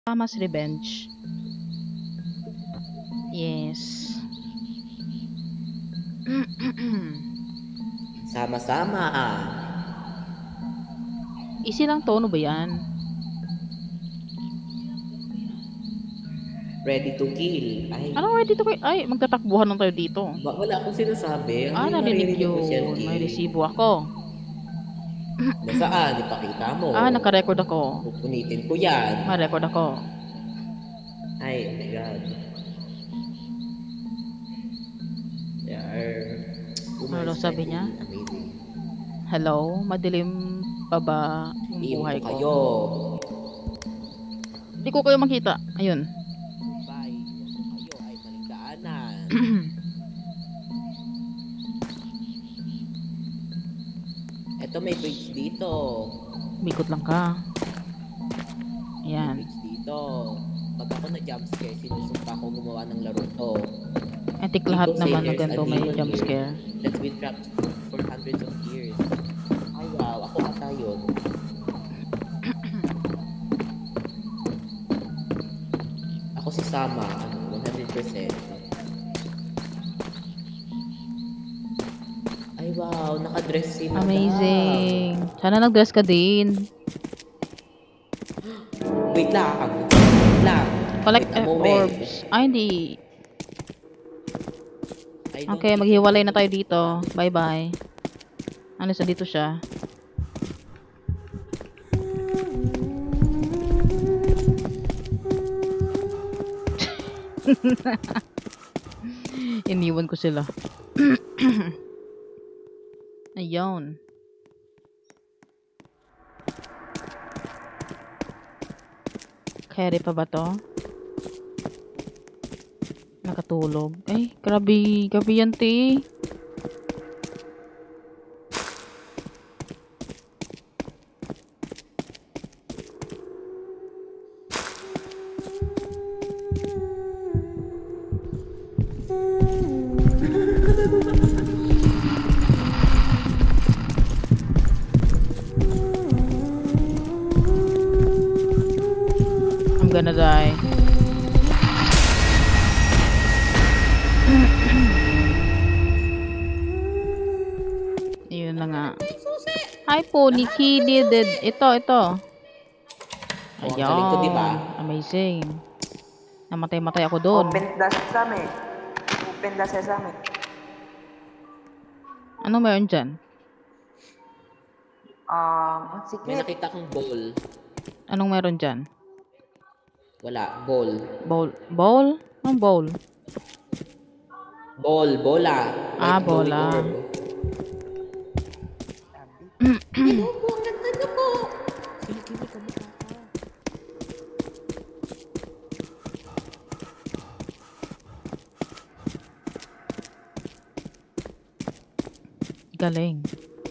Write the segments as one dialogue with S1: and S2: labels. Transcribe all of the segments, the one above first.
S1: Mama's Revenge. Yes.
S2: Sama-sama.
S1: Easy lang to, ano ba yan?
S2: Ready to kill. Ay,
S1: Ano ready to ay, magtatakbuhan lang tayo dito.
S2: wala akong sinasabi. May
S1: Narinig
S2: maririnig ko siya,
S1: yun. May
S2: eh.
S1: resibo ako.
S2: Nasaan? Ipakita mo.
S1: Naka-record ako.
S2: Pupunitin ko yan.
S1: May record ako.
S2: Ay, oh my God.
S1: Ano sabi niya?
S2: Amazing.
S1: Hello? Madilim pa ba yung buhay ko?
S2: Kayo.
S1: Hindi ko kayo makita. Ayun.
S2: Bye. Kayo ay maling daanan. Ito may bridge dito.
S1: Bikot lang ka. Ayan.
S2: May bridge dito. Pag ako na-jumpscare, sinusumpa ko gumawa ng laro to.
S1: Etik lahat naman na ganito may jump scare.
S2: That's been trapped for hundreds of years. Ay wow, ako ata yun. Ako si Sama, 100%. Ay wow, nakadress si Madam.
S1: Amazing. Sana nag-dress ka din.
S2: Wait lang. Wait lang.
S1: Collect
S2: Wait a moment.
S1: orbs. Hindi. Okay, maghiwalay na tayo dito. Bye-bye. Ano sa dito siya? Iniwan ko sila. Ayun. Carry pa ba to? Nakatulog. Ay, grabe. Grabe yan, te. I'm gonna die. Yun na nga. Hi po, Nikki did. Ito.
S2: galing ko, diba?
S1: Amazing. Namatay-matay ako doon.
S3: Open the sesame. Open the sesame.
S1: Ano meron dyan?
S2: May
S3: Secret.
S2: nakita kong ball.
S1: Anong meron dyan?
S2: Wala, ball.
S1: Bowl? Anong bowl?
S2: Bola. Like
S1: Bola.
S2: Hello po, ang ganda na po. Sige, ka mukha ka.
S1: Galing.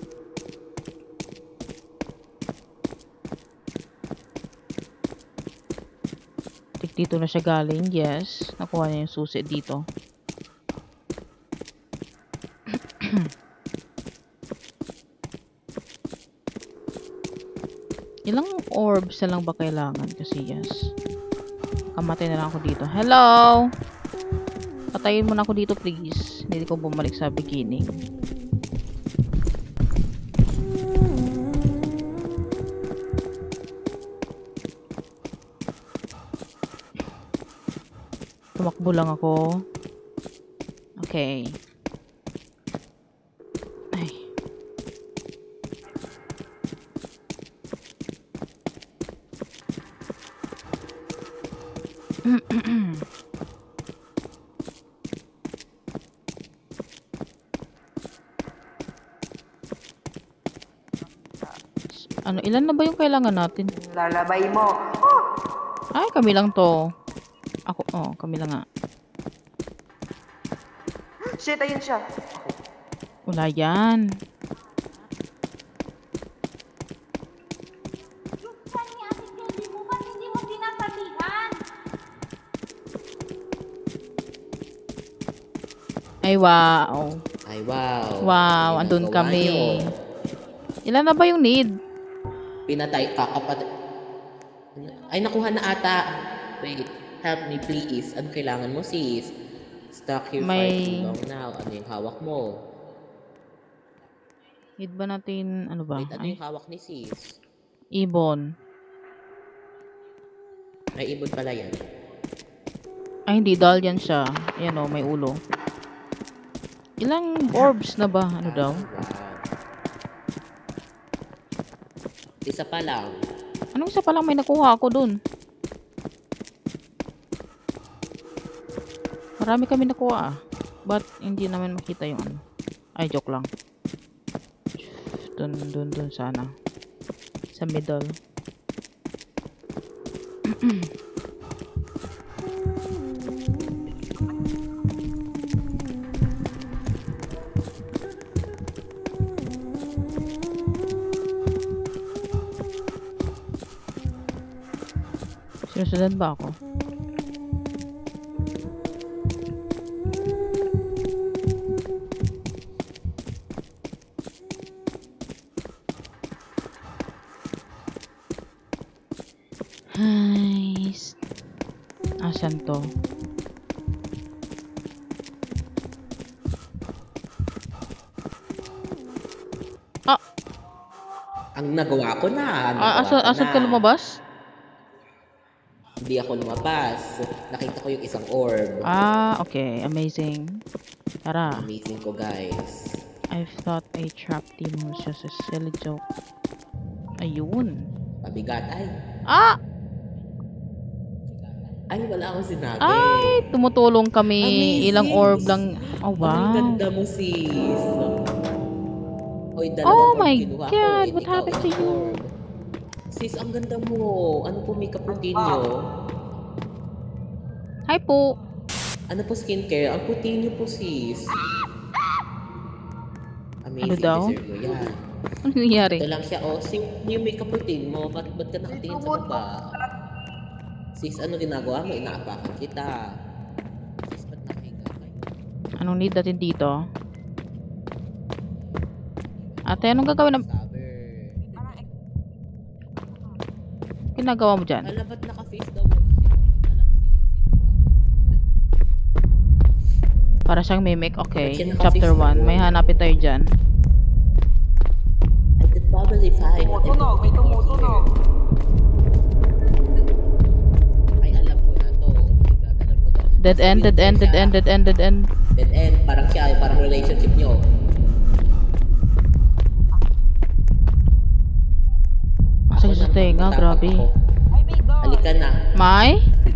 S1: Dito na siya galing. Yes. Nakuha niya yung susi dito. Ilang orbs na lang ba kailangan? Kasi yes. Kamatay na lang ako dito. Hello! Patayin mo na ako dito, please. Hindi ko bumalik sa beginning. Tumakbo lang ako. Okay. Ay. Ilan na ba yung kailangan natin?
S3: Lalabay mo.
S1: Ay, kami lang to. Ako, kami lang nga.
S3: Shit, ayun siya.
S1: Wala yan. Ay, wow. Wow, andun kami. Ilan na ba yung need?
S2: Pinatay ka kapatid. Ay, nakuha na ata. Wait, help me please. Ano kailangan mo, sis? Stuck here far too long now. Ano yung hawak mo?
S1: Need ba natin, ano ba?
S2: Wait, ano
S1: Ay,
S2: yung hawak ni sis?
S1: ibon.
S2: Ay, ibon pala yan.
S1: Ay, hindi. Dahil yan siya. Ayan o, may ulo. Ilang orbs na ba? Ano daw?
S2: Wow. Isa pa lang.
S1: Anong isa pa lang may nakuha ako dun? Marami kami nakuha ah. But hindi naman makita yung ano. Ay, joke lang. Dun sana. Sa middle. Sinusunod ba ako? Nice. Asan to? Ah!
S2: Ang nagawa ko na.
S1: Asan ka lumabas?
S2: Hindi ako lumabas. Nakita ko yung isang orb.
S1: Ah, okay. Amazing. Tara.
S2: Amazing ko, guys.
S1: I thought a trap team was just a silly joke. Ayun.
S2: Pabigat. Ay.
S1: Ah!
S2: Ay, wala akong sinabi.
S1: Ay! Tumutulong kami.
S2: Amazing.
S1: Ilang orb lang. Oh,
S2: Ang
S1: wow.
S2: ganda mo, sis. Oy,
S1: Oh
S2: dalawang orb
S1: my
S2: kinuha ko.
S1: God,
S2: Eh,
S1: what
S2: ikaw,
S1: happened to
S2: isang
S1: you?
S2: orb. Sis, ang ganda mo. Ano po makeup routine nyo?
S1: Hi po.
S2: Ano po skincare? Ang puti nyo po, sis. Amazing,
S1: Ano daw?
S2: deserve mo yan.
S1: Ano nangyari?
S2: Ito lang siya, oh, sis, yung makeup routine mo, ba't ka nakatingin sa baba? Sis, ano ginagawa mo? Inaapakan kita. Sis, ba't nakahiga kayo?
S1: Anong need natin dito? Ate, anong gagawin na... Ginagawa mo dyan?
S2: Hala, ba't naka-face the wall siya? Okay na lang, sis.
S1: Para siyang mimic. Okay.
S2: Ba't siya
S1: Chapter
S2: naka-face
S1: 1. May hanapin tayo dyan.
S2: I could probably find what I'm
S3: Tumutunog, may
S2: looking for
S3: tumutunog.
S2: here. Ay, alam ko na to. Oh my God, alam ko to.
S1: Dead end, dead end, dead end, dead end, dead end.
S2: Dead end. Parang siya, parang relationship nyo.
S1: Masakit sa tenga, grabe.
S3: Ay, may God.
S2: Halika na.
S1: May?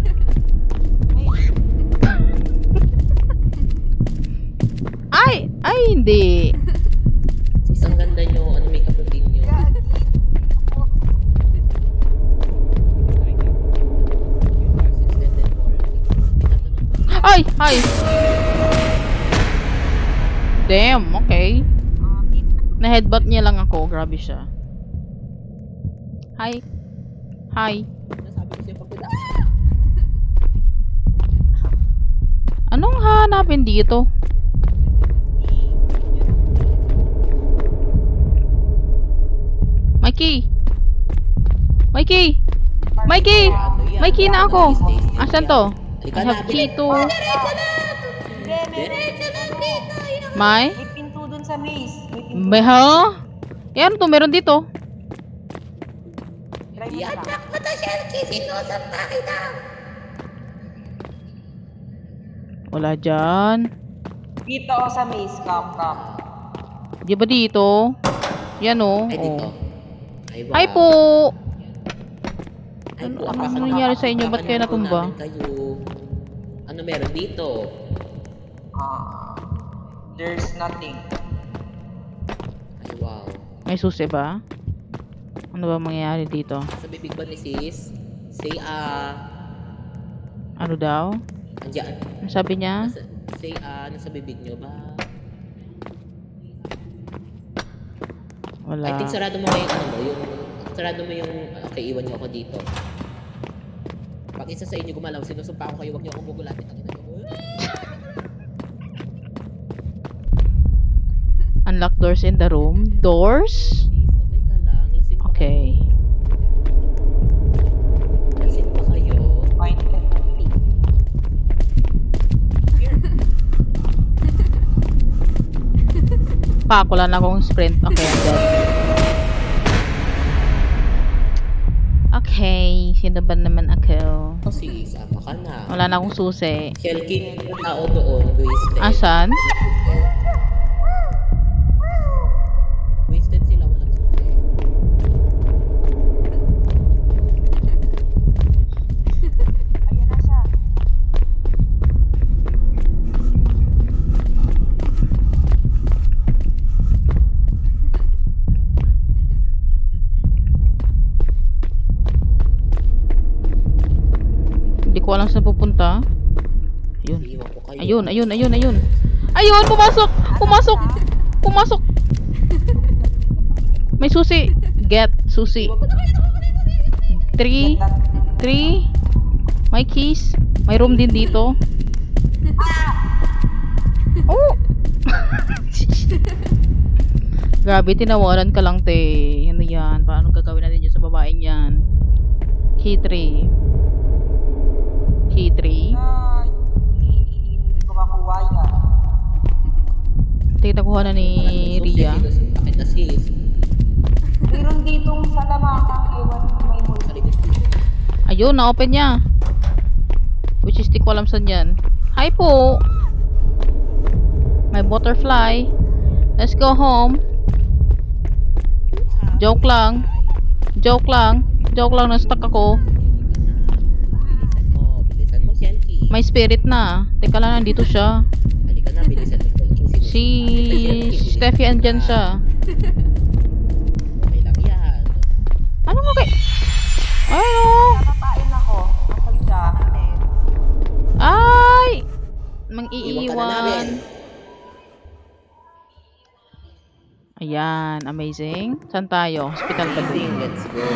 S1: Ay! Ay, hindi.
S2: Sis, ang ganda nyo. Ano makeup routine nyo?
S1: Ay! Ay! Damn, okay. Na-headbutt niya lang ako. Grabe siya. Hi. Hi.
S2: Nasabi ko siya pag
S1: Anong hanapin dito? Mikey! Mikey! Mikey! May key na ako. Asan to? I have key to... May?
S3: May pinto dun sa maze. May pinto.
S1: May ha? Yan to, meron dito.
S3: Try mo siya.
S1: Wala dyan.
S3: Dito ako sa maze. Come.
S1: Di ba dito? Yan o.
S2: Ay, dito.
S1: Oh.
S2: Ay, wow.
S1: Hi po!
S2: Ay,
S1: Ano-
S2: po,
S1: ano
S2: apakan-
S1: nangyari sa inyo? Ba't
S2: apakan
S1: kayo
S2: na po
S1: natumba?
S2: namin kayo. Ano meron dito?
S3: There's nothing.
S2: Ay, wow.
S1: May susi ba? Ano ba mangyayari dito?
S2: Sa bibig ba ni sis? Say,
S1: Ano daw?
S2: andyan.
S1: Ano sabi niya?
S2: Say, nasa bibig nyo ba?
S1: Wala.
S2: I think sarado mo ngayon, ano mo, yung, sarado mo yung, okay, iwan nyo ako dito. Pag isa sa inyo gumalaw, sinusumpa ko kayo, huwag nyo akong gugulatin. Ang ina nyo.
S1: Unlock doors in the room. Doors?
S2: Please, okay ka lang. Lasing pa
S1: Okay.
S2: kayo.
S1: Pak, wala na akong sprint. Okay, I'm dead. Okay, sino ba naman ako?
S2: Oh, sis, ama ka na.
S1: Wala na akong susi.
S2: Shelky, yung tao doon, wasted.
S1: Asan?
S2: Wasted sila, walang susi.
S3: Ayan na siya.
S1: Hindi ko alam saan pupunta. Ayun.
S2: Iiwan ko kayo.
S1: Ayun, ayun, ayun, ayun. Ayun, pumasok! Pumasok! Pumasok! May susi. Get, susi. 3. 3. May keys. May room din dito. Oh! Grabe, tinawaran ka lang, te. Ano yan? Paano gagawin natin yun sa babaeng yan? Key 3. Key 3.
S3: Na, hindi ko makuha yan.
S1: Nakuha na ni Ria.
S2: Bakit na sis?
S3: Meron ditong salamakang ewan may multi.
S1: Ayun, na-open niya. Which is, di ko alam saan yan. Hi po! My butterfly. Let's go home. Joke lang. Joke lang. Joke lang, na-stuck ako.
S2: Bilisan mo, Shelky.
S1: May spirit na. Teka lang, nandito siya.
S2: Halika na, bilisan mo, Shelky.
S1: Si Steffi andyan siya.
S2: Okay lang yan.
S1: Ano nga kay... Ay, oh.
S3: Nakapain ako. Nasaan siya?
S1: Ay!
S2: Iwan ka na namin.
S1: Mang-iiwan. Ayan, amazing. Saan tayo? Hospital ba
S2: Amazing,
S1: din?
S2: let's go.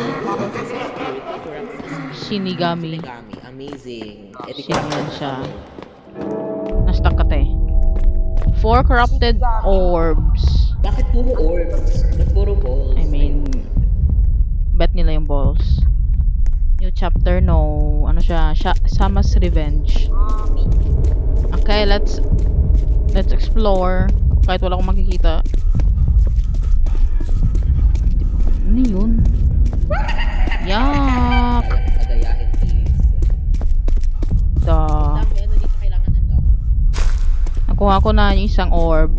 S1: Shinigami.
S2: Shinigami, amazing.
S1: Sino siya? Na-stuck ka, te. 4 corrupted orbs.
S2: Bakit puro orbs? Ba't puro balls?
S1: I mean, bet nila yung balls. New chapter, no. Ano siya? Sama's Revenge. Okay, let's explore. Kahit wala akong makikita. Ano yun? Yak!
S2: Pagayahin, please.
S1: Da.
S2: May ano dito kailangan unlock?
S1: Nakuha ko na yung isang orb.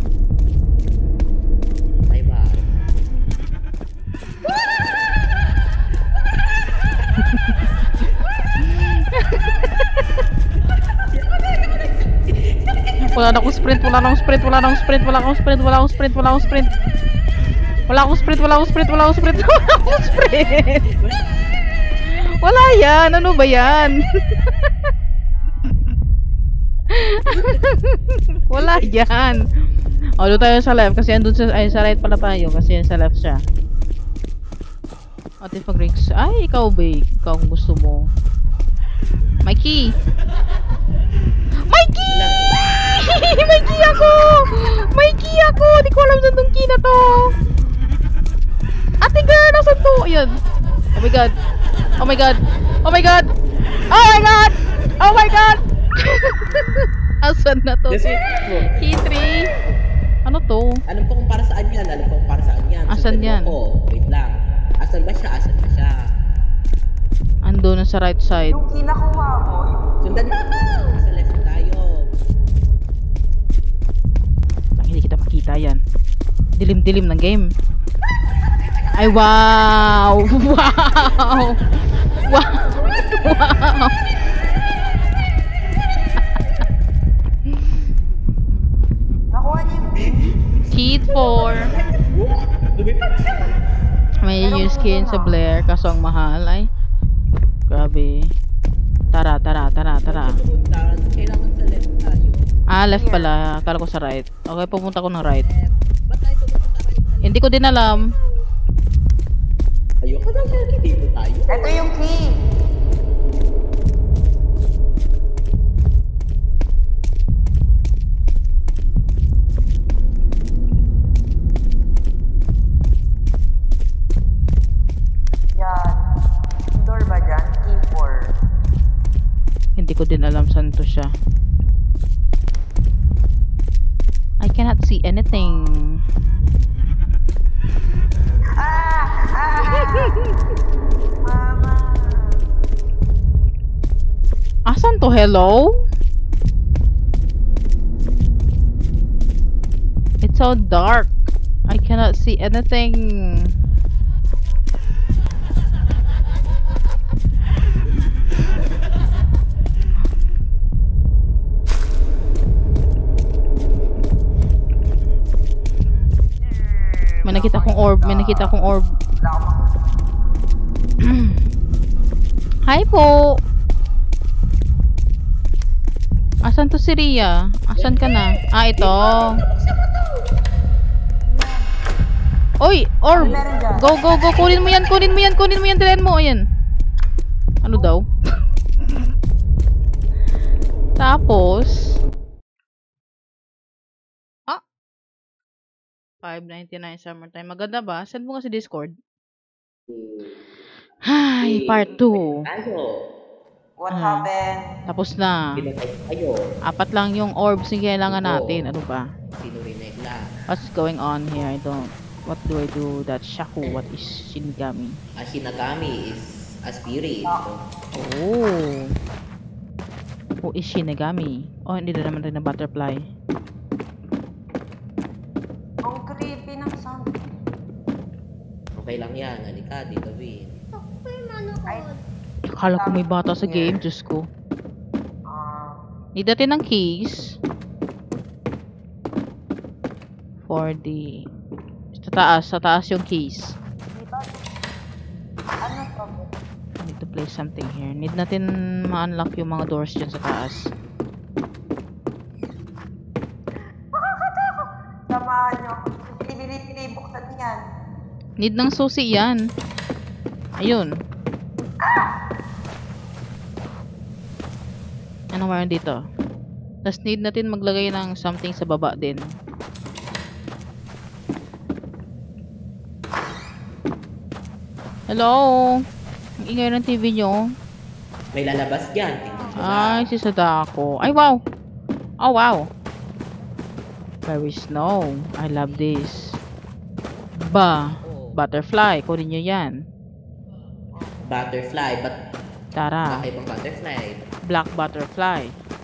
S2: Ay ba?
S1: Wala na akong sprint, wala na akong sprint, wala na akong sprint, wala akong sprint, wala akong sprint, wala akong sprint. Wala akong sprint, wala akong sprint, wala akong sprint, wala akong sprint. Wala yan, ano ba yan? Wala yan. O, doon tayo sa left kasi andun sa, ay sa right pala tayo kasi sa left siya. Ate pag-rigs. Ay, ikaw ba? Ikaw ang gusto mo. Mikey! Mikey! May key ako! May key ako! Di ko alam saan tong key na to. Ate girl, nasan to? Ayan. Oh my god. Oh my god. Oh my god. Oh my god. Oh my god. Asan na to?
S2: This is
S1: Key 3. Ano to?
S2: alam ko kung para saan yan. Alam ko kung para saan yan.
S1: Asan
S2: Sundan mo
S1: yan?
S2: ako. Wait lang. Asan ba siya? Asan ba siya?
S1: Ando na sa right side.
S3: Yung kinakuha mo,
S2: Sundan mo ako! Sa left tayo.
S1: Lang, hindi kita makita yan. Dilim-dilim ng game. Ay, wow! Wow! Wow! Wow!
S3: nakuha niyo yung
S1: Key 4.
S2: Lumipad siya!
S1: May new skin sa Blair, kaso ang mahal. Ay, grabe. Tara, tara, tara, tara.
S2: Kailangan sa left tayo.
S1: Ah, left pala. Akala ko sa right. Okay, pupunta ko ng right.
S2: Ba't tayo pumunta sa right?
S1: Hindi ko din alam.
S2: Ayoko na lang. Dito tayo.
S3: ito yung key. Yan. Door ba dyan? Key 4.
S1: Hindi ko din alam saan to siya. I cannot see anything.
S3: Mama.
S1: Asan to? Hello? It's so dark. I cannot see anything. May nakita akong orb. May nakita akong orb.
S3: Wala akong
S1: Hi po. Asan to si Ria? Asan ka na? Ah, ito. Oy, orb.
S3: meron dyan?
S1: Go, go, go. Kunin mo yan, kunin mo yan, kunin mo yan. Dilan mo. Ayan. Ano daw? Tapos, 599 summertime. Maganda ba? Send mo nga sa Discord. Hi, part 2.
S2: Tayo.
S3: What happened?
S1: Tapos na.
S2: Pinatay tayo.
S1: 4 lang yung orbs yung kailangan natin. Ano ba?
S2: Sino rinegla?
S1: What's going on here? I don't... What do I do? That Shaku. What is Shinigami?
S2: A Shinigami is a spirit.
S1: Oh. Who is Shinigami? Oh, hindi na naman rin na butterfly.
S3: Ang creepy ng sound.
S2: Okay lang yan. Halika, dito, Vin.
S3: Ay,
S1: Akala ko may bata sa game. Diyos ko. Need natin ng keys. For the... Sa taas yung keys.
S3: diba? Ano to?
S1: I need to place something here. Need natin ma-unlock yung mga doors dyan sa taas.
S3: Samahan nyo. Pinili buksan yan.
S1: Need ng susi yan. Ayun. Ano meron dito? Tapos need natin maglagay ng something sa baba din. Hello? Ang ingay ng TV nyo.
S2: May lalabas dyan. Tingnan nyo
S1: Ay, si Sadako. Ay, wow! Oh, wow! Very snow. I love this. Ba!
S2: Oh,
S1: Butterfly. Kunin nyo yan.
S2: butterfly. But
S1: Tara.
S2: bakit bang butterfly?
S1: Black butterfly.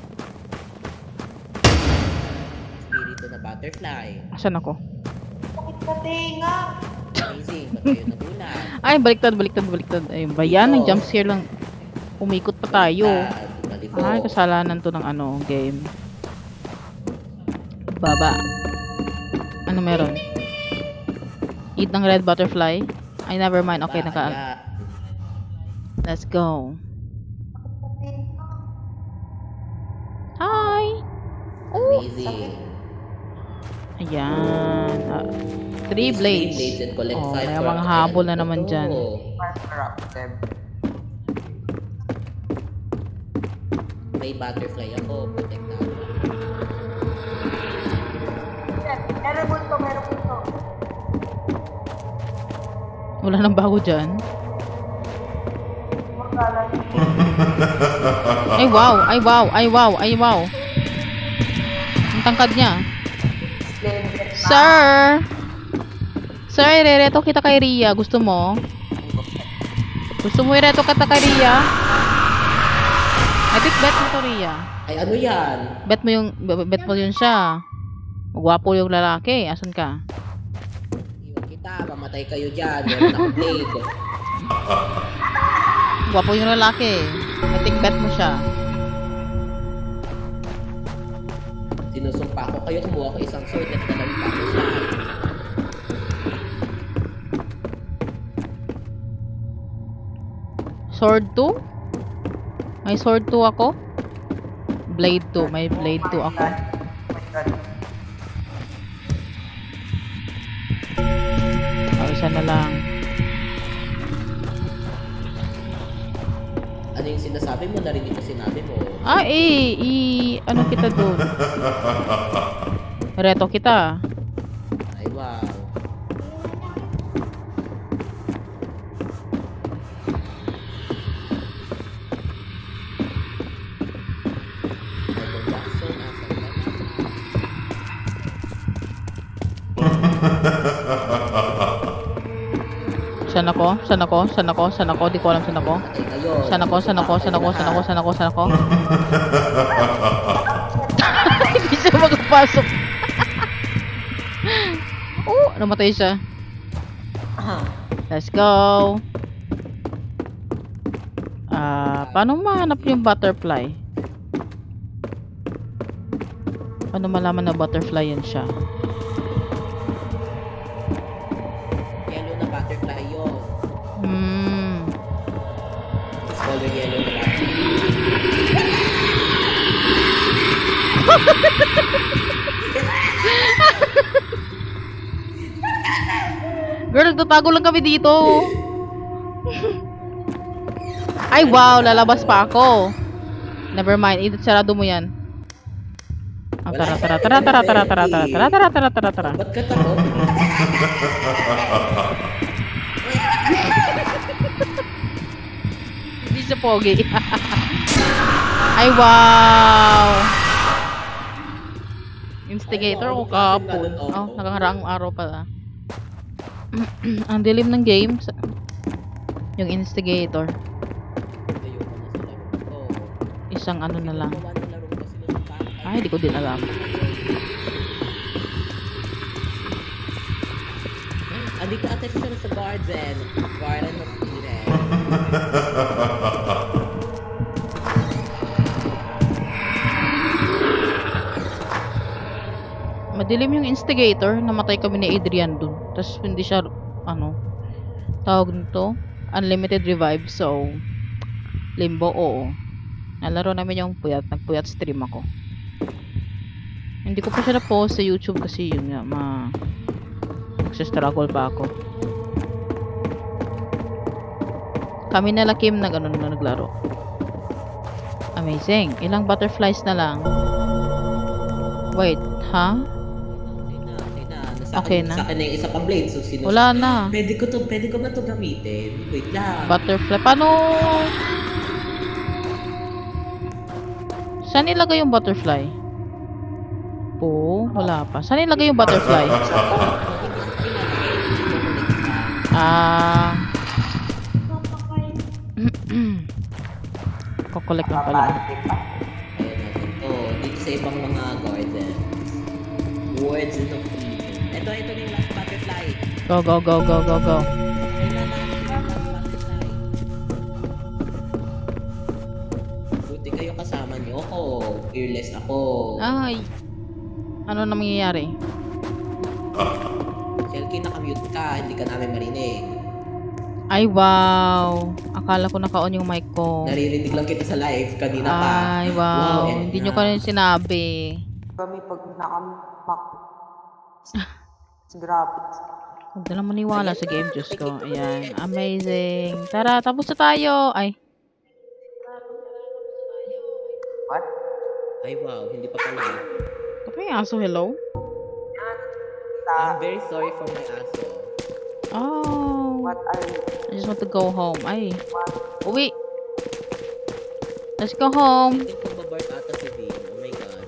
S2: Spirito na butterfly.
S1: Asan ako?
S3: Bakit ka tinga?
S2: Amazing. Ba't kayo nagulat?
S1: Ay, baliktad. Ayun ba yan? Ang jump scare lang. Umikot pa tayo.
S2: Baliktad.
S1: Ay, kasalanan to ng ano, game. Baba. Ano meron? Eat ng red butterfly? Ay, never mind. Okay,
S2: Bahaya.
S1: Let's go.
S3: Bakit ka tinga?
S1: Hi! Oh!
S2: Amazing.
S1: Ayan. 3
S2: Use
S1: blades.
S2: three blades and collect
S1: Oh,
S2: five
S1: may
S2: for
S1: mga
S2: a-
S1: habol na
S2: Ayan,
S1: naman
S2: ito.
S1: dyan.
S3: Interrupted.
S2: May butterfly ako. Protect na ako.
S3: Meron po ito, meron po ito.
S1: Wala nang bago dyan.
S3: Magkala
S1: Ay, wow! Ay, wow! Ay, wow! Ay, wow! Ang tangkad niya.
S3: Slender.
S1: Sir! Sir, irereto kita kay Ria. Gusto mo? Gusto mo ireto kita kay Ria? I think bet mo to, Ria.
S2: Ay, ano yan?
S1: Bet mo yun siya. Magwapo yung lalaki. Asan ka?
S2: Iwan kita. Mamatay kayo dyan. Meron akong blade.
S1: Gwapo yung lalaki. I think bet mo siya.
S2: Sinusumpa ko kayo. Kumuha ko isang sword at dalawang butterfly.
S1: Sword 2? May sword 2 ako? Blade 2. May blade 2 ako.
S3: Oh my God.
S1: Oh, isa na lang.
S2: Ano yung sinasabi mo? Narinig ko sinabi mo.
S1: Ah, ano kita dun? Reto kita.
S2: Ay, wow. Michael Jackson, asan ka na?
S1: Saan ako? Saan ako? Saan ako? Saan ako? Di ko alam saan ako.
S2: Patay kayo.
S1: Saan ako? Saan ako? Saan ako? Saan ako? Saan ako? Saan ako? Hindi siya makapasok. Oh, namatay siya. Let's go. Paano mahanap yung butterfly? Paano malaman na butterfly yan siya?
S2: Yellow na butterfly yun. It's color yellow na butterfly.
S1: Girl, nagtatago lang kami dito. Ay, wow, lalabas pa ako. Never mind, sarado mo yan. Tara.
S2: Ba't ka takot?
S1: Hindi siya pogi. Ay, wow. Instigator o kapon? Oh, nakakaraang araw pala. Ang dilim ng game. Yung instigator. Isang ano na lang. Ay, di ko din alam.
S2: Andito ata siya sa garden. Garden of Eden.
S1: Madilim yung instigator. Namatay kami ni Adrian dun. Tapos hindi siya, ano, tawag nito, unlimited revive. So, limbo, oo. Nalaro namin yung puyat. Nagpuyat stream ako. Hindi ko pa siya na-post sa YouTube kasi yun nga, nagsistruggle pa ako. Kami nala Kim na ganun na naglaro. Amazing. Ilang butterflies na lang. Wait, ha? Okay na.
S2: Sa akin na yung isa pang blade. So,
S1: Wala na.
S2: Pwede ko ba to gamitin? Wait lang.
S1: Butterfly. Paano? Saan nilagay yung butterfly? Po, wala pa. Saan nilagay yung butterfly? Kukolek lang pala.
S2: Ayan natin to. Dito sa ibang mga gardens. Words in the Ito na yung last butterfly.
S1: Go.
S2: Buti kayo kasama niyo ako. Fearless ako.
S1: Ay. Ano na mangyayari?
S2: Shelky, nakamute ka. Hindi ka namin marinig.
S1: Ay, wow. Akala ko naka-on yung mic ko.
S2: Naririnig lang kita sa live kanina pa.
S1: Ay, wow. Hindi nyo kanina sinabi.
S3: Kami pag nakamak. Grabe.
S1: Huwag na lang maniwala sa game, Diyos ko. Ayan. Amazing. Tara, tapos na tayo. Ay.
S3: What?
S2: Ay, wow. Hindi pa pala.
S1: Ito pa yung aso, hello?
S2: I'm very sorry for my aso.
S1: Oh.
S3: What are you?
S1: I just want to go home. Ay. Uwi. Let's go home.
S2: I think kung babart ata si Vin. Oh my God.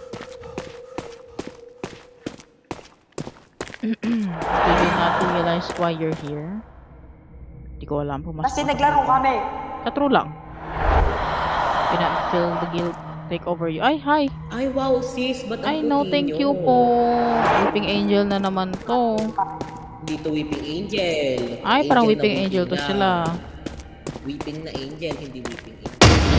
S1: Do you not realize why you're here? Hindi ko alam.
S3: Kasi naglaro kami.
S1: True lang. You not feel the guilt take over you. Ay, hi.
S2: Ay, wow, sis. Ba't ang
S1: Ay, no,
S2: puti
S1: thank
S2: nyo?
S1: you po. Weeping Angel na naman to.
S2: Dito Weeping Angel.
S1: Ay, parang Weeping
S2: na
S1: Angel to
S2: na.
S1: sila.
S2: Weeping na Angel, hindi Weeping Angel.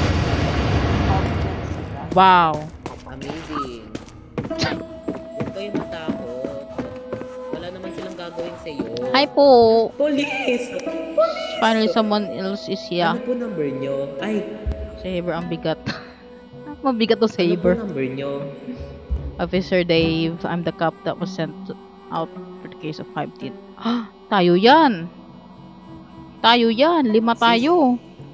S1: Wow.
S2: Amazing. Huwag kayo matakot. Wala naman silang gagawin sa'yo.
S1: Hi po.
S2: Police!
S1: Finally, someone else is here.
S2: Ano po number nyo? Ay,
S1: Saber ang bigat. Mabigat to
S2: ano po
S1: Saber.
S2: number nyo?
S1: Officer Dave, I'm the cop that was sent out for the case of 5 teeth. Tayo yan. Tayo yan. 5 tayo.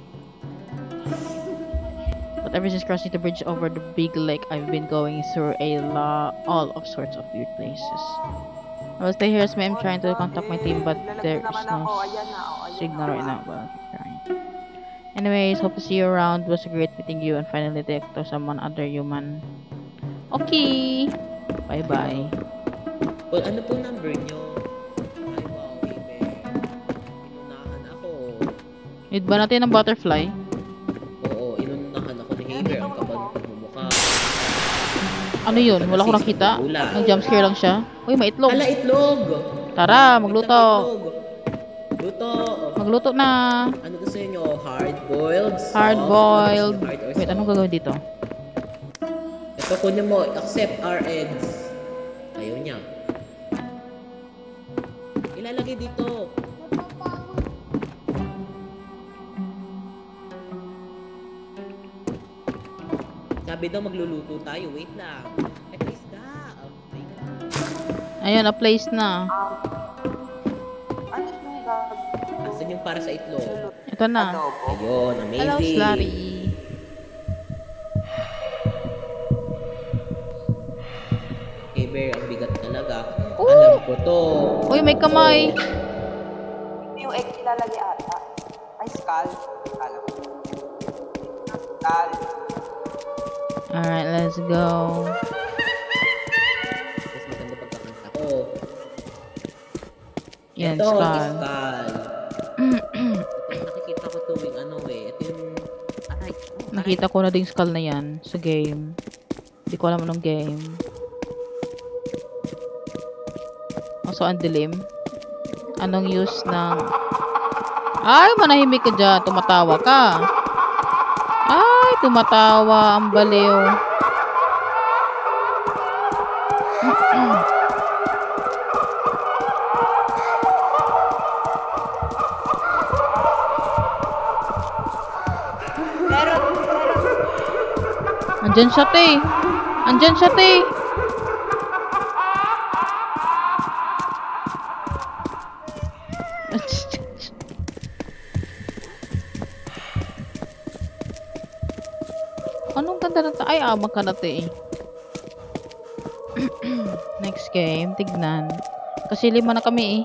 S1: But ever since crossing the bridge over the big lake, I've been going through all of sorts of weird places. I will stay here as I'm trying to contact my team, but there is no signal right now. Well, keep trying. Anyways, hope to see you around. It was a great meeting you and finally detect someone other human. Okay. Bye-bye.
S2: Well, ano po number nyo? Ay, wow, baby.
S1: Need ba natin ng butterfly?
S2: Oo, inunahan ako ni Haber. Ang kapal ng pagmumukha.
S1: Ano yun? Wala ko nakita. Nag-jumpscare lang siya. Uy, may itlog.
S2: Ala, itlog!
S1: Tara, magluto.
S2: Luto!
S1: Magluto na.
S2: Ano gusto niyo? Hard-boiled? Soft?
S1: Hard-boiled.
S2: Ano gusto niyo, hard or
S1: Wait,
S2: soft?
S1: anong gagawin dito?
S2: Ito, kunin mo. Accept our eggs. Ayaw niya. Ilalagay dito. Sabi daw magluluto tayo. Wait lang. Ito isda. Oh my God.
S1: Ayun, na-place na.
S3: Ano yung gagawin?
S2: Asan yung para sa itlog?
S1: Ito na.
S3: Adobo.
S2: Ayun, amazing.
S1: Hello, Slurry.
S2: Hey, Bear, ang bigat talaga.
S1: Ooh!
S2: Alam ko to.
S1: Uy, may kamay.
S3: Yung egg ilalagay ata. Ay, skull. Alam ko. Skull.
S1: Alright, let's go.
S2: Mas maganda pagkakanta ko.
S1: Yan,
S2: Ito,
S1: skull.
S2: skull. Ito, nakikita ko tuwing ano eh. Ito yung... Aray.
S1: Nakita ko na ding skull na yan sa game. Hindi ko alam anong game. Also, ang dilim. Anong use ng... Ay, manahimik ka dyan. Tumatawa ka. Ay, tumatawa. Ang baliw. Andyan siya, te. Andyan siya, te. Anong ganda na ay, abang ka na, te. Next game, tignan. Kasi 5 na kami, eh.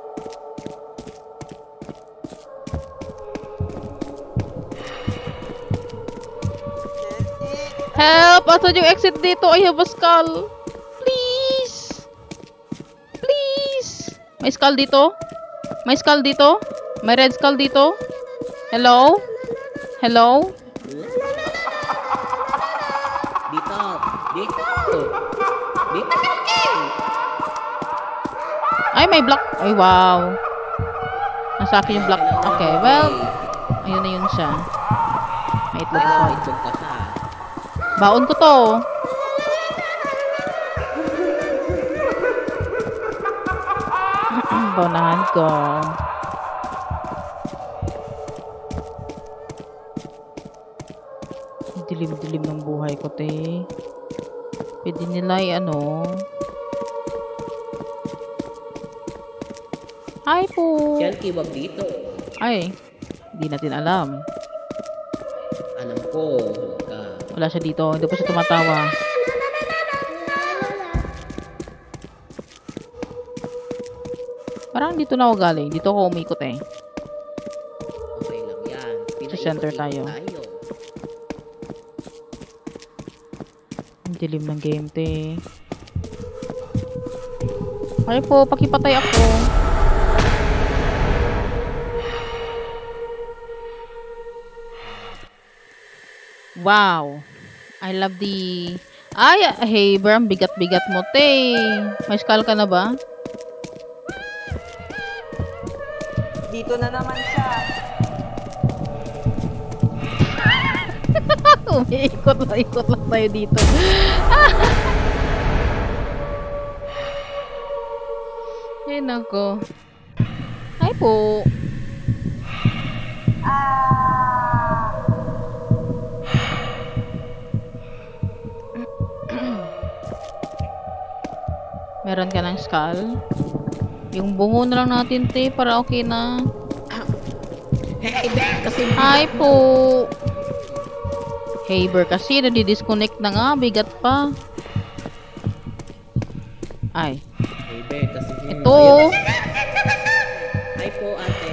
S1: Help! Asan yung exit dito? I have a skull. Please! Please! May skull dito? May skull dito? May red skull dito? Hello? Hello?
S2: Dito. Dito. Dito.
S1: Ay, may block. Ay, wow. Nasa akin yung block. Okay, well. Ayun na yun siya. May itlog
S2: Ito,
S1: ko.
S2: itlog ka pa.
S1: Baon ko to. Baunahan ko. Dilim-dilim ng buhay ko, te. Pwede nila ano. Hi po.
S2: Yan, kiwag dito.
S1: Ay, hindi natin alam.
S2: Alam ko.
S1: Wala siya dito. Hindi pa siya tumatawa. Parang dito na ako galing. Dito ako umikot eh.
S2: Okay lang yan.
S1: Sa center tayo. Ang dilim ng game, te. Ay po, pakipatay ako. Wow. I love the... Ay, hey, bro, bigat-bigat mo, te. May skull ka na ba?
S3: Dito na naman siya.
S1: Umiikot lang tayo dito. Ay, nako. Hi po. Meron ka ng skull? Yung bungo na lang natin, te, para okay na.
S2: Hey, Bear! Kasi
S1: Hi po. Haber kasi, nadi-disconnect na nga. Bigat pa. Ay.
S2: Hey, Bear, kasi...
S1: Ito.
S2: Hi po, ate.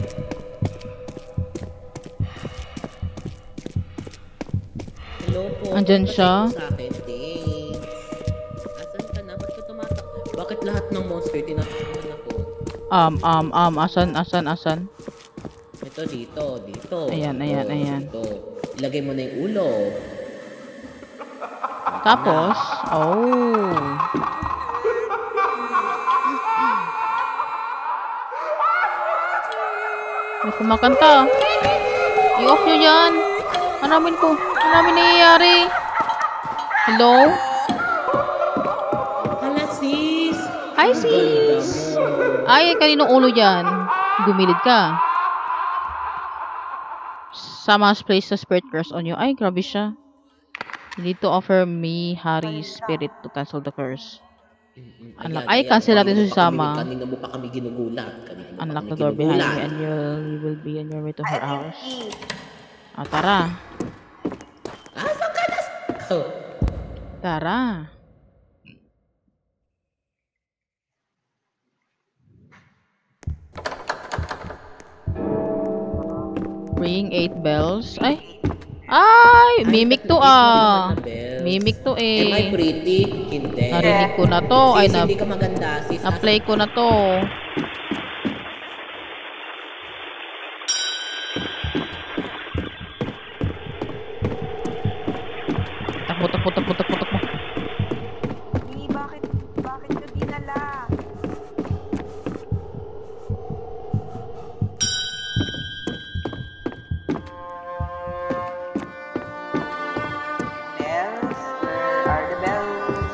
S2: Hello po.
S1: Andyan
S2: Bakit
S1: siya?
S2: po sa akin? Thanks. Asan ka na? Ba't ka tumatak? Bakit lahat ng monster tinatakpan ako?
S1: Asan?
S2: Ito Dito.
S1: Ayan.
S2: Dito. Ilagay mo na yung ulo.
S1: Tapos, oh. May kumakanta. I-off nyo yan. Ano namin nangyayari? Hello?
S2: Hala, sis!
S1: Hi,
S2: Ang
S1: sis!
S2: ganda mo.
S1: Ay, kaninong ulo dyan? Gumilid ka. Sama's place the spirit curse on you. Ay, grabe siya. You need to offer me Hari's spirit to cancel the curse. Unlock. Ay, cancel natin si Sama.
S2: Kanina mo pa kami ginugulat.
S1: Unlock the door behind you and you will be on your way to her house. Tara.
S2: Saan ka na? Oh.
S1: Tara. Ring 8 bells. Ay, mimic to Mimic to
S2: Am I
S1: eh.
S2: pretty? Hindi.
S1: Narinig ko na to. Ay,
S2: Sis, hindi ka maganda. Sis,
S1: na-play ko na to. Takbo.
S3: Hindi, bakit ka dinala? Bells? Where are the bells?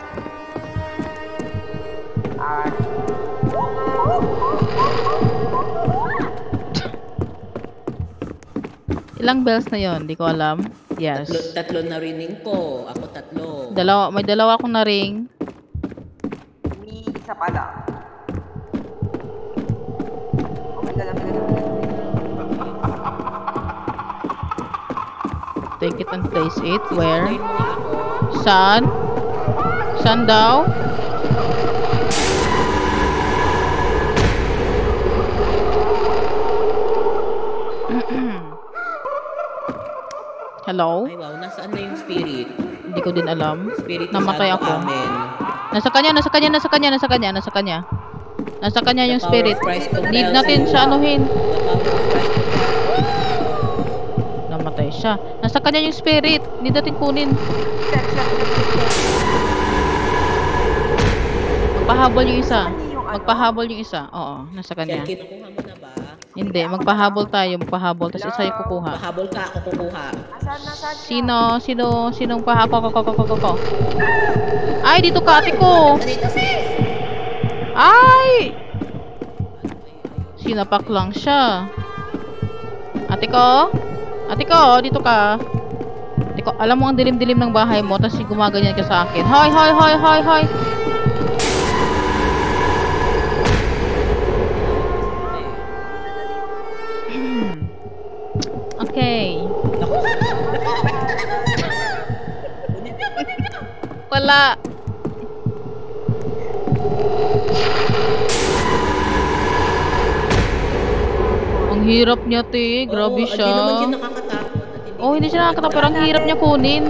S1: Ilang bells na yon? Di ko alam. Yes.
S2: Tatlo na rinig ko. Ako tatlo.
S1: May dalawa akong na-ring.
S3: May isa pa lang. Oh my God.
S1: Take it and place it. Where?
S2: Ayun mo nga ako.
S1: Saan? Saan daw? Hello?
S2: Ay, wow. Nasaan na yung spirit?
S1: Hindi ko din alam.
S2: Spirit
S1: Namatay
S2: Santo
S1: ako.
S2: Amen.
S1: Nasa kanya yung spirit.
S2: Christ compels
S1: Need natin
S2: you.
S1: siya anuhin.
S2: The power of Christ compels
S1: Namatay siya. Nasa kanya yung spirit. Need natin kunin. Magpahabol yung isa. Oo, nasa
S2: you.
S1: kanya.
S2: Kinukuha mo na ba?
S1: Hindi, magpahabol tayo. Tapos isa yung kukuha.
S2: Pahabol ka, ako kukuha.
S3: Nasaan siya?
S1: Sinong pahabol? Ko. Ay, dito ka, ate ko.
S2: Dito, sis!
S1: Ay! Sinapak lang siya. Ate ko, dito ka. Ate ko, alam mo ang dilim-dilim ng bahay mo, tapos gumaganyan ka sa akin. Hoy! Okay. Wala. Ang hirap niya, te. Grabe siya.
S2: Hindi naman siya nakakatakot.
S1: Oh, hindi siya nakakatakot, pero ang hirap niya kunin.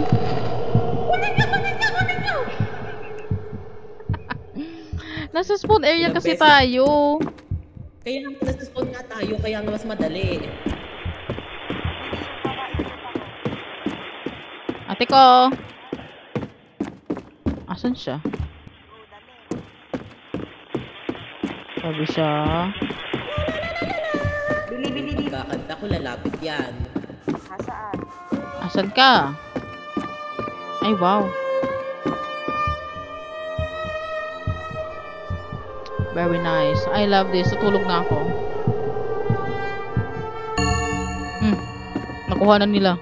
S1: Nasa spawn area
S2: Ilang
S1: kasi
S2: beses.
S1: tayo.
S2: Kaya naman nasa-spawn nga tayo, kaya nga mas madali.
S1: Ate ko. Asan siya? Sabi siya.
S3: Bili dito.
S2: Kakanta ko, lalapit yan.
S3: Nasaan?
S1: Asan ka? Ay, wow. Very nice. I love this. Tutulog na ako. Nakuha na nila.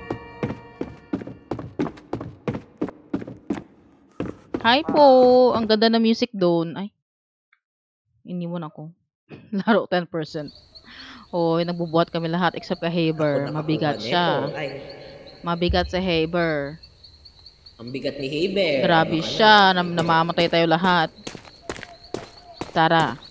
S1: Hi po! Ang ganda na music doon. Ay. Iniwan ako. Laro 10%. Oy, nagbubuhat kami lahat except kay Haber.
S2: Ako
S1: Mabigat
S2: nakakuha
S1: siya.
S2: nito. Ay,
S1: Mabigat si Haber.
S2: ang bigat ni Haber.
S1: Grabe
S2: Ano ka
S1: siya.
S2: na?
S1: Namamatay tayo lahat. Tara.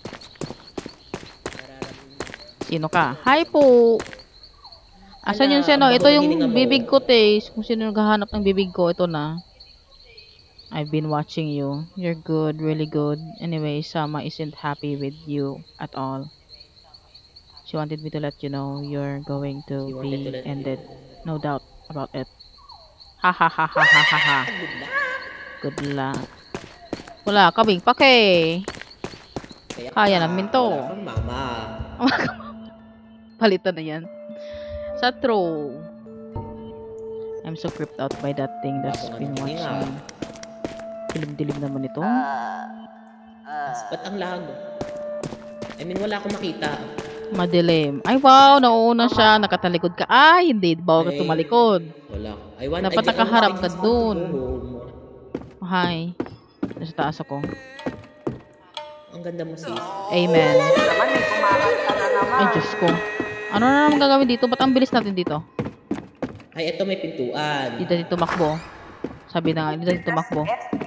S1: Sino ka? Hi po! Asan yung sino? Ito yung bibig ko, te. Kung sino naghahanap ng bibig ko, ito na. I've been watching you. You're good, really good. Anyway, Sama isn't happy with you at all. She wanted me to let you know you're going
S2: She
S1: to
S2: wanted to
S1: be
S2: let me
S1: ended.
S2: know.
S1: No doubt about it. Ha ha ha ha ha ha ha.
S2: Good luck.
S1: Good luck. Wala kaming pake. Kaya namin to.
S2: Wala kang mama.
S1: Palitan na yan. Sa true. I'm so creeped out by that thing that's
S2: Ako nga
S1: been
S2: nakikinig,
S1: watching. Dilim-dilim naman ito.
S2: Ba't ang lag? I mean, wala akong makita.
S1: Madilim. Ay, wow! Nauuna siya. Nakatalikod ka. Ay, hindi. Bawal ka
S2: Ay,
S1: tumalikod.
S2: Wala.
S1: Dapat nakaharap ka dun.
S2: dun.
S1: Hi. Nasa taas ako.
S2: Ang ganda mo, sis.
S1: Amen.
S3: Naman, may kumakanta na naman.
S1: Ay, Diyos ko. Ano na naman gagawin dito? Ba't ang bilis natin dito?
S2: Ay, ito may pintuan.
S1: Dito dito tumakbo. Sabi na nga, dito tumakbo.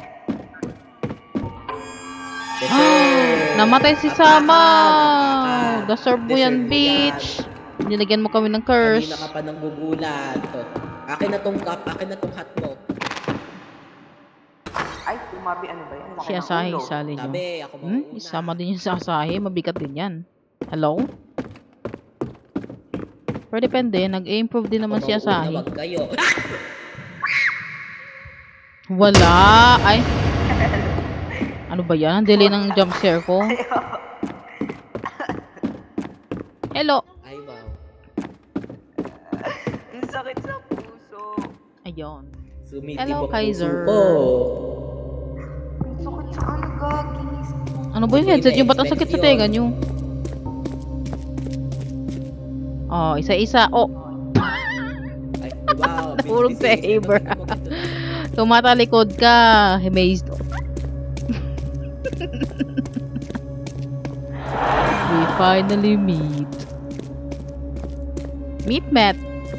S2: Ito.
S1: Namatay si Sama!
S2: Apakan.
S1: Deserve mo yan,
S2: Deserve mo
S1: bitch! Nilagyan mo kami ng curse.
S2: Kanina ka pa nang gugulat. Akin na tong cup. Akin na tong hat mo.
S3: Ay, tumabi, ano ba yan? Laki
S1: Si
S3: ng
S1: Asahi,
S3: ulo.
S1: isali nyo.
S2: Tabi, ako mauna.
S1: Isama din yung sa Asahi. Mabigat din yan. Hello? Pero depende. Nag-improve din naman si
S2: Ako mauna,
S1: Asahi.
S2: wag kayo.
S1: Wala! Ay! Ano ba yan? Ang delay ng jump scare ko. Hello!
S2: Ay, wow.
S3: Ang sakit sa puso.
S1: Ayun.
S2: Sumitibok
S1: Hello,
S2: ang
S1: Kaiser.
S2: puso ko.
S3: Ang sakit sa ano, gagis.
S1: Ano ba yung headset yung ba't ang sakit sa tenga nyo? Oh, isa-isa. Oh,
S2: Ay, wow.
S1: Nahulog sa
S2: Ito,
S1: Haber.
S2: ito, ito, ito.
S1: tumatalikod ka. Amazed. We finally meet. Meet Matt.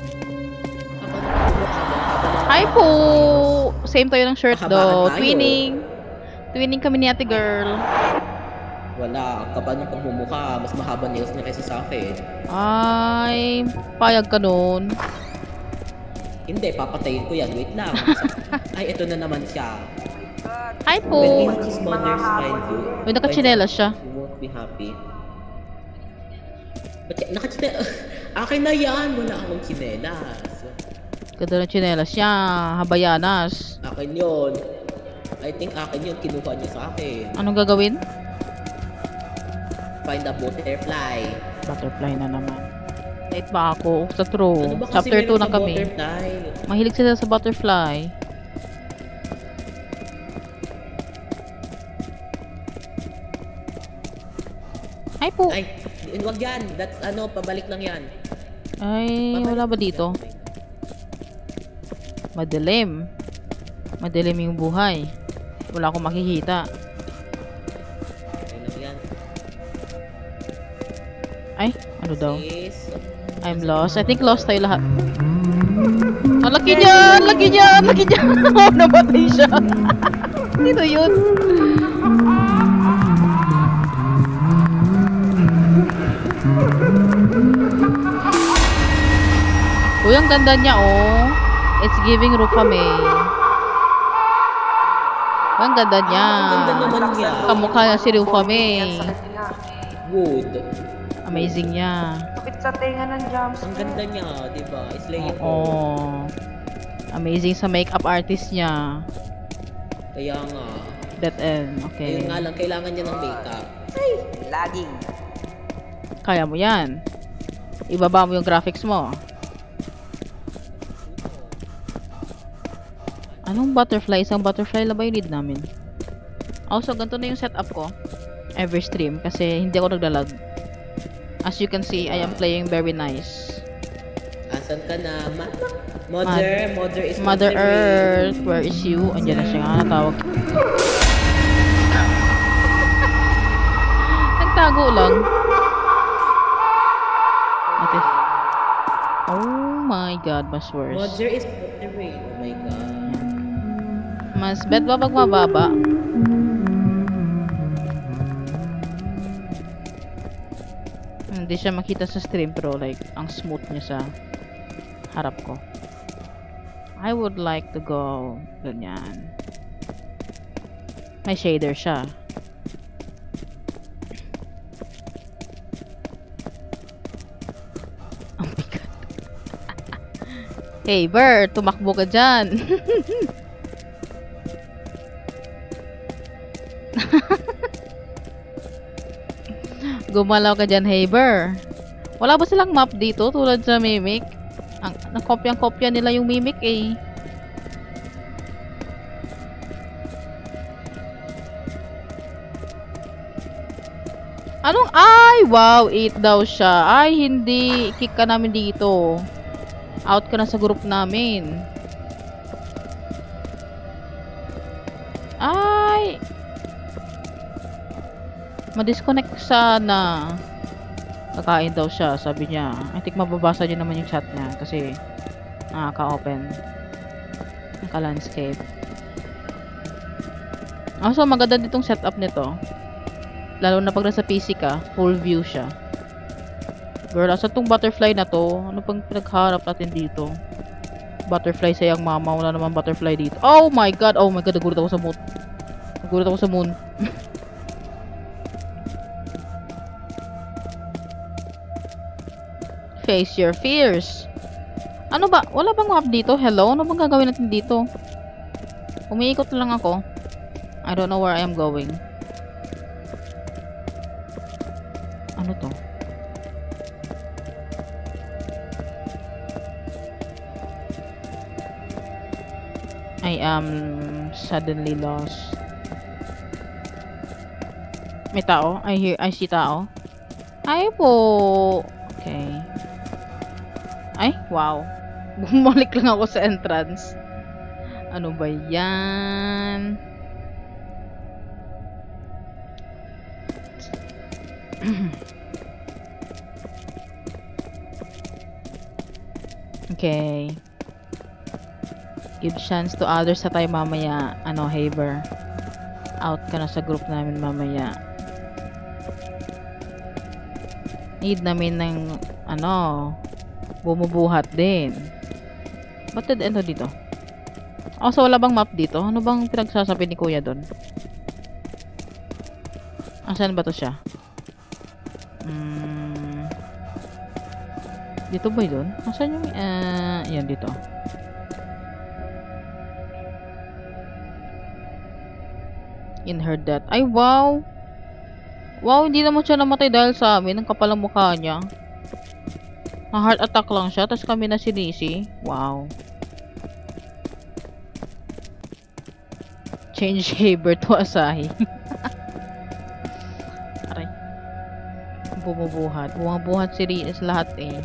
S1: Hi po! Same tayo ng shirt
S2: Mahabaan
S1: do.
S2: tayo.
S1: Twinning. Twinning kami ni ate girl.
S2: Wala, ang kaba ng pagmumukha. Mas mahaba nails niya kaysa sa akin.
S1: Ay, payag ka nun.
S2: Hindi, papatayin ko yan. Wait lang. Ay, ito na naman siya.
S1: Hi
S2: When
S1: po!
S2: his mother's find you,
S1: Uy, nakatsinelas siya.
S2: you won't be happy. Ba't nakatsinelas? Akin na yan. Wala akong tsinelas.
S1: Ganda ng tsinelas niya. Habayanas.
S2: Akin yun. I think akin yun. Kinuha niya sa akin.
S1: Anong gagawin?
S2: Find a butterfly.
S1: Butterfly na naman. Late ba ako? Sa true.
S2: Ano ba kasi
S1: Chapter 2
S2: meron
S1: na
S2: sa
S1: kami.
S2: butterfly?
S1: Mahilig sila sa butterfly. Hi po!
S2: Ay, wag yan. That's ano, pabalik lang yan.
S1: Ay,
S2: Pabalik
S1: wala ba
S2: lang
S1: dito?
S2: yan.
S1: Madilim. Madilim yung buhay. Wala akong makikita.
S2: Okay lang yan.
S1: Ay, ano daw?
S2: Sis,
S1: I'm lost. I think lost tayo lahat. Oh, laki niyan! Laki niyan! Laki niyan! Oh, namatay siya. Sino yun? Uy, ang ganda niya, oh. It's giving Rukame. Ang ganda niya.
S2: ang ganda naman niya.
S1: Kamukha niya si Rukame.
S3: Sakit niya.
S2: Wood.
S1: Amazing niya.
S3: Sakit sa tenga ng jumps.
S2: Ang ganda niya, di ba? Slayable.
S1: Oo. Amazing sa makeup artist niya.
S2: Kaya nga.
S1: That end. Okay.
S2: Ayun nga lang, kailangan niya ng makeup.
S3: Laging.
S1: Kaya mo yan. Ibaba mo yung graphics mo. Anong butterfly? Isang butterfly lang ba yung need namin? Also, ganito na yung setup ko. Every stream. Kasi hindi ako naglalag. As you can see, I am playing very nice.
S2: Asan ka na? Mother? Mother is
S1: Mother
S2: Ray.
S1: Earth, where is you? Andiyan na siya nga, natawag. Nagtago lang. Ate. Oh my god, mas worse.
S2: Mother is Mother Ray. Oh my god.
S1: Mas bet ba pag mababa? Hindi siya makita sa stream pero like, ang smooth niya sa harap ko. I would like to go ganyan. May shader siya. Hey, Bert, tumakbo ka dyan. Gumalaw ka dyan, Haber. Wala ba silang map dito tulad sa Mimic? Nakopyang-kopya nila yung Mimic eh. Anong? Ay! Wow! 8 daw siya. Ay, hindi. Kick ka namin dito. Out ka na sa group namin. Ay! Ma-disconnect sana. Kakain daw siya, sabi niya. I think mababasa niyo naman yung chat niya kasi nakaka-open. Naka-landscape. So maganda ditong setup nito. Lalo na pag nasa PC ka, full view siya. Girl, asa tong butterfly na to? Ano pang pinagharap natin dito? Butterfly sayang mama, wala naman butterfly dito. Oh my god, nagulat ako sa moon. Nagulat ako sa moon. Face your fears. Ano ba? Wala bang map dito? Hello? Ano bang gagawin natin dito? Umiikot lang ako. I don't know where I am going. Ano to? I am suddenly lost. May tao? I see tao. Ay po. Okay. Ay, wow. Bumalik lang ako sa entrance. Ano ba yan? Okay. Give chance to others sa tayo mamaya. Ano, Haber? Out ka na sa group namin mamaya. Need namin ng, bumubuhat din. Ba't dead end dito? So wala bang map dito? Ano bang pinagsasabi ni Kuya doon? Asan ba to siya? Dito ba yun? Asan yung, yan dito. In her death. Ay, wow! Wow, hindi naman siya namatay dahil sa amin. Ang kapal ang mukha niya. Na-heart attack lang siya. Tapos kami na sinisi. Wow. Change Haber to Asahi. Aray. Bumubuhat. Bumubuhat si Rias lahat eh.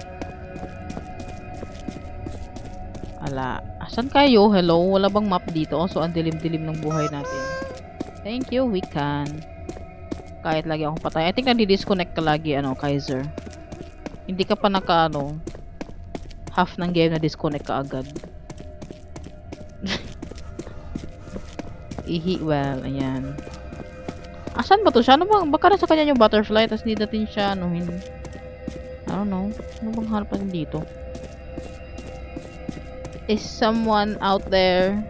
S1: Ala. Asan kayo? Hello? Wala bang map dito? So, ang dilim-dilim ng buhay natin. Thank you, we can. Kahit lagi akong patay. I think nadi-disconnect ka lagi, Kaiser. Hindi ka pa naka, half ng game na disconnect ka agad. Well, ayan. Asan ba to siya? Ano bang, baka nasa kanya yung butterfly, tapos hindi natin siya, I don't know. Ano bang harap natin dito? Is someone out there?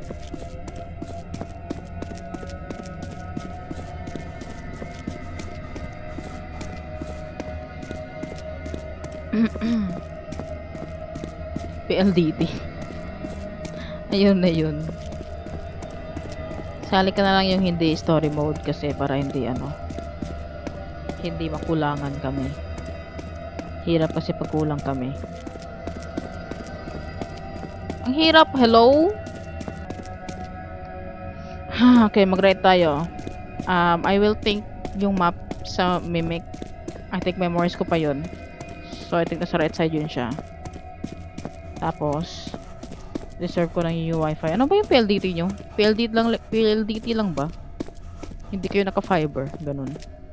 S1: PLDT. Ayun na yun. Sali ka na lang yung hindi story mode kasi para hindi hindi makulangan kami. Hirap kasi pag kulang kami. Ang hirap. Hello? Okay, mag-write tayo. I will think yung map sa Mimic. I think memories ko pa yun. So, I think nasa right side yun siya. Tapos, reserve ko lang yung Wi-Fi. Ano ba yung PLDT nyo? PLDT lang ba? Hindi kayo naka-fiber. Ganun.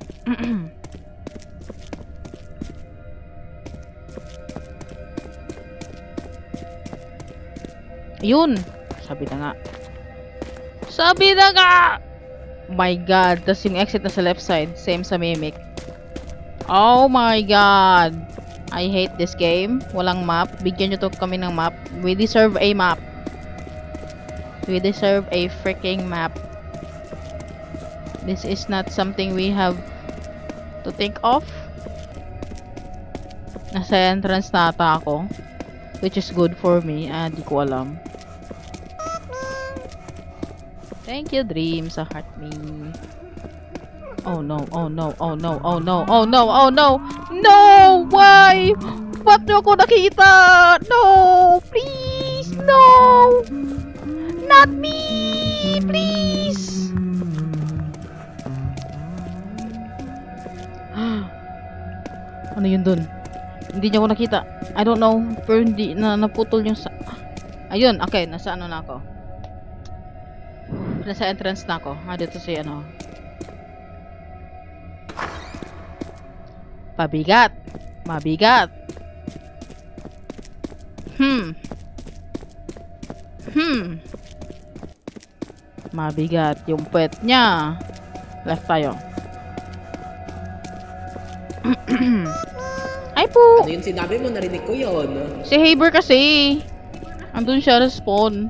S1: Yun! Sabi na nga. Sabi na nga! My God. Tapos yung exit na sa left side. Same sa Mimic. Oh my God! I hate this game. Walang map. Bigyan nyo to kami ng map. We deserve a map. We deserve a freaking map. This is not something we have to think of. Nasa entrance na ata ako. Which is good for me. Di ko alam. Thank you, Dream, sa heart me. Oh no, oh no, oh no, oh no, oh no, oh no! No! Why? Ba't nyo ako nakita? No! Please! No! Not me! Please! Ano yun dun? Hindi niya ako nakita. I don't know. Pero hindi na naputol yung sa... Ayun, okay. Nasa ano na ako. Nasa entrance na ako. Dito si ano. Pabigat. Mabigat. Mabigat yung pet niya. Left tayo. Ay po.
S2: Ano yung sinabi mo? Narinig ko yun.
S1: Si Haber kasi. Andun siya respawn.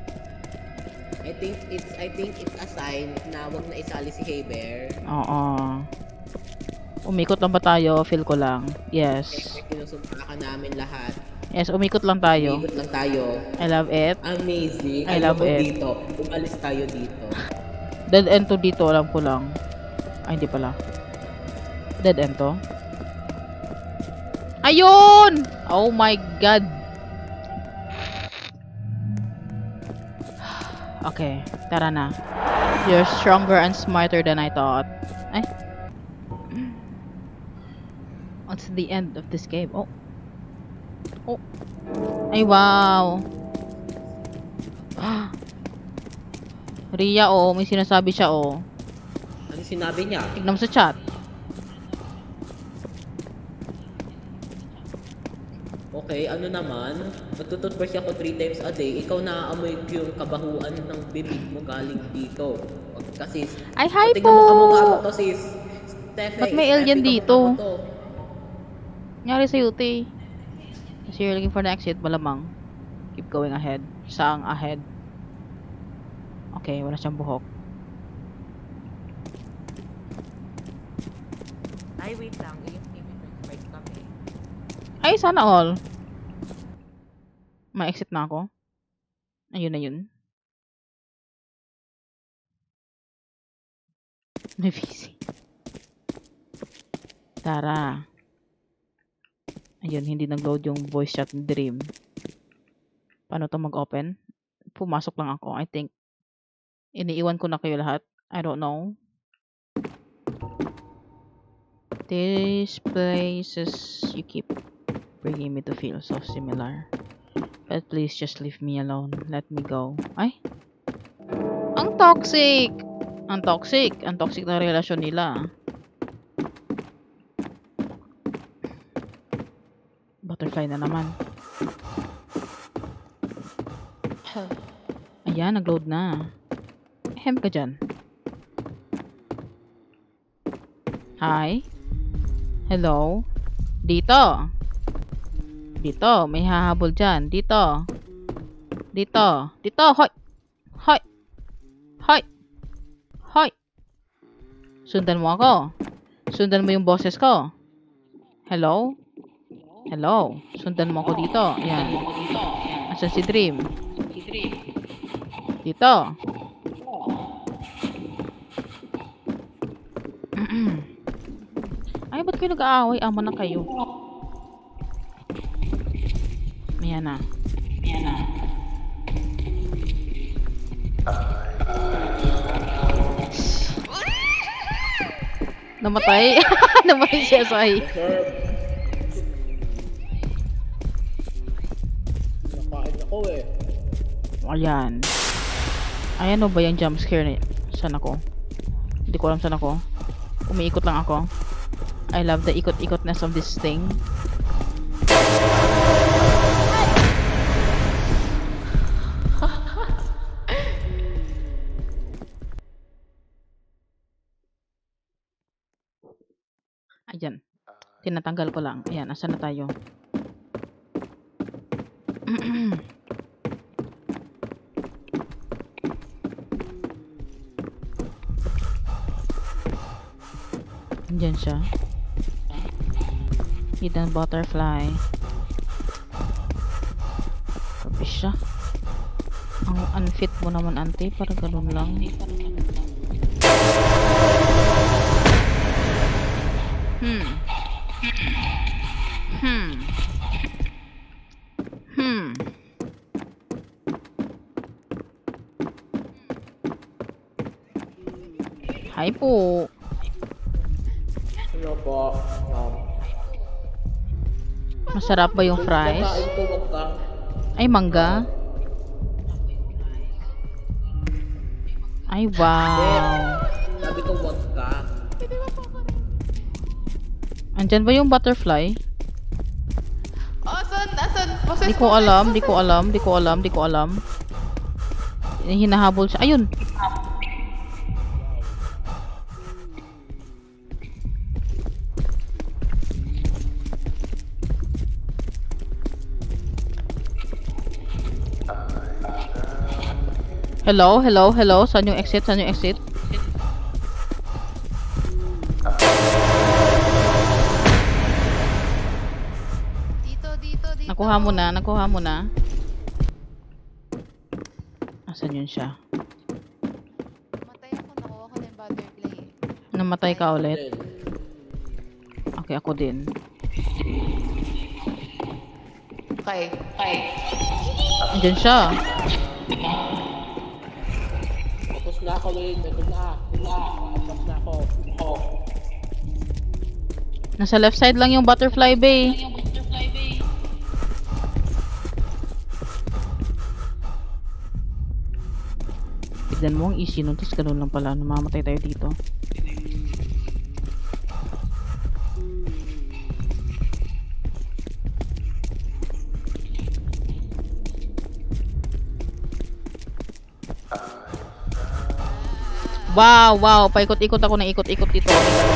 S2: I think it's a sign na wag na isali si Haber.
S1: Oo. Umikot lang ba tayo? Feel ko lang. Yes.
S2: Kasi kinusumpa ka namin lahat.
S1: Yes, umikot lang tayo.
S2: Umikot lang tayo.
S1: I love it.
S2: Amazing.
S1: I love it.
S2: Dito. Umalis tayo dito.
S1: Dead end to dito. Alam ko lang. Ay, hindi pala. Dead end to. Ayun! Oh my God. Okay. Tara na. You're stronger and smarter than I thought. Ay. What's the end of this game? Oh. Oh. Ay, wow. Ria, oh. May sinasabi siya, oh.
S2: Ano sinabi niya?
S1: Tignan mo sa chat.
S2: Okay, ano naman? Magtututbrush ako 3 times a day. Ikaw naaamoy ko yung kabahuan ng bibig mo galing dito. Kasi...
S1: Ay, hi po!
S2: Tingnan mo kamukha mo to, sis. Steffi,
S1: Ba't may alien
S2: Steffi,
S1: dito?
S2: kamukha mo to.
S1: Nangyari sa UT. Kasi you're looking for the exit, malamang. Keep going ahead. Saang ahead? Okay, wala siyang buhok.
S2: Ay, wait lang. May kami.
S1: Ay, sana all. Ma-exit na ako. Ayun na yun. May VC. Tara. Ayun, hindi nag-load yung voice chat ni Dream. Paano to mag-open? Pumasok lang ako, I think. Iniiwan ko na kayo lahat. I don't know. These places you keep bringing me to feel so similar. But please just leave me alone. Let me go. Ay! Ang toxic! Ang toxic! Ang toxic na relasyon nila. Butterfly na naman. Ayan, nag-load na. Hem ka dyan. Hi? Hello? Dito. Dito. May hahabol dyan. Dito. Dito. Dito. Hoy! Hoy! Hoy! Hoy! Sundan mo ako. Sundan mo yung boses ko. Hello? Hello? Sundan mo ako dito. Ayan. Asan si Dream? Dito. Ay, ba't kayo nag-aaway? Ama na kayo. Ayan na. Ayan na. Namatay. Namatay siya sa
S2: Nakain ako eh.
S1: Ayan. Ayan o ba yung jump scare na saan ako? Hindi ko alam saan ako. Umiikot lang ako. I love the ikot-ikotness of this thing. Ayan. Tinatanggal ko lang. Ayan, asan na tayo? Andyan siya. Hidden butterfly. siya. Ang unfit mo naman, ante. Parang ganun lang. Hi po.
S2: Ano po?
S1: Masarap ba yung fries?
S2: Kakain ko, wag ka.
S1: Ay, mangga. Ay, wow.
S2: Sabi ko, wag ka.
S1: Andyan ba yung butterfly?
S4: Asan?
S1: Di ko alam. Hinahabol siya. Ayun. Hello? Saan yung exit?
S4: Dito.
S1: Nakuha mo na. Asan yun siya?
S4: Matay ako, nakuha ko na yung butterfly.
S1: Namatay ka ulit? Okay, ako din.
S4: Okay.
S1: Andyan siya.
S2: Tapos na ako, Wayne. Ito na. Tapos na ako.
S1: Nasa left side lang yung butterfly bay. Tignan mo ang easy nun. Tapos ganun lang pala. Namamatay tayo dito. Wow. Paikot-ikot ako na ikot-ikot dito.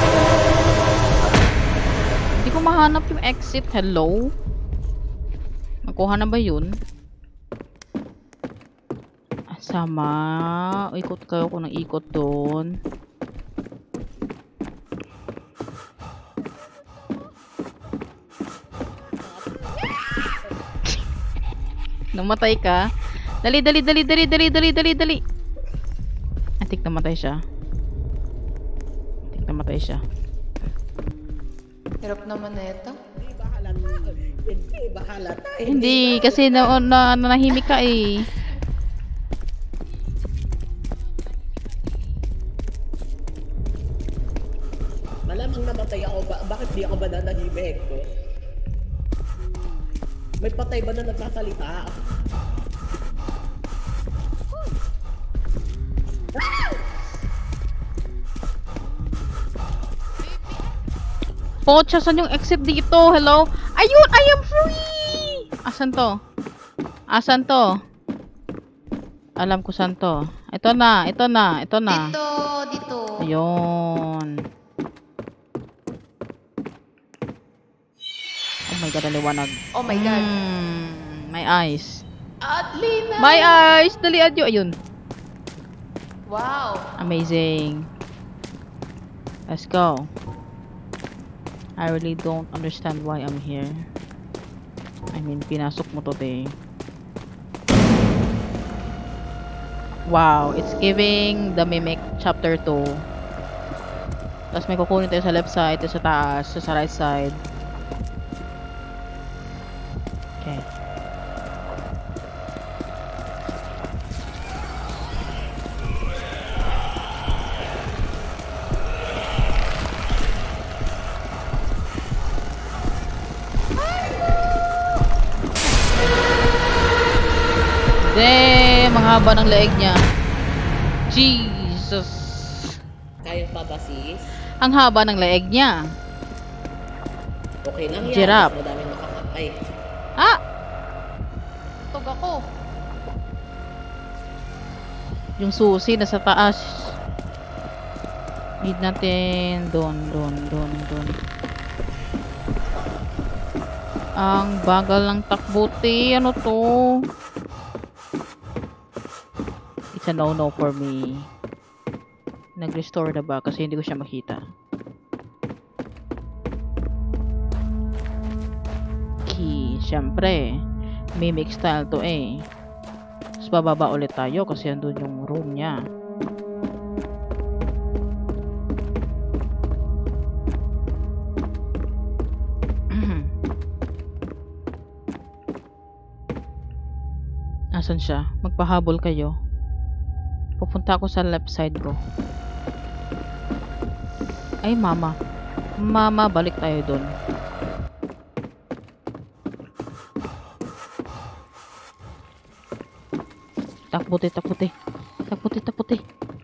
S1: Hindi ko mahanap yung exit. Hello? Nakuha na ba yun? Sama. Ikot kayo ko ng ikot doon. Namatay ka? Dali. Atik namatay siya.
S4: Hirap naman na ito.
S2: Bahala tayo.
S1: Hindi, kasi nanahimik ka eh.
S2: Malamang namatay ako. Bakit di ako ba nanahimik? May patay ba na nagsasalita?
S1: Pocha, saan yung exit dito? Hello? Ayun! I am free! Asan to? Alam ko saan to. Ito na.
S4: Dito.
S1: Ayun. Oh my god, ang liwanag.
S4: Oh my god.
S1: My eyes.
S4: At lina.
S1: My eyes! Dalian nyo. Ayun.
S4: Wow.
S1: Amazing. Let's go. I really don't understand why I'm here. I mean, pinasok mo to, eh. Wow, it's giving the Mimic Chapter 2. Tapos may kukunin tayo sa left side, tayo sa taas, sa right side. Okay. Damn, ang haba ng leeg niya. Jesus.
S2: Kaya pa ba, sis?
S1: Ang haba ng leeg niya.
S2: Okay lang yan.
S1: Giraffe.
S2: Mas madaming makakakay.
S1: Ah!
S4: Tug ako.
S1: Yung susi nasa taas. Need natin doon. Ang bagal ng takbuti. Ano to? It's a no-no for me. Nag-restore na ba? Kasi hindi ko siya makita. Key. Siyempre. Mimic style to eh. Tapos bababa ulit tayo kasi andun yung room niya. Asan siya? Magpahabol kayo. Pupunta ako sa left side ko. Ay, mama. Mama, balik tayo dun. Takbuti, takbuti. Takbuti, takbuti.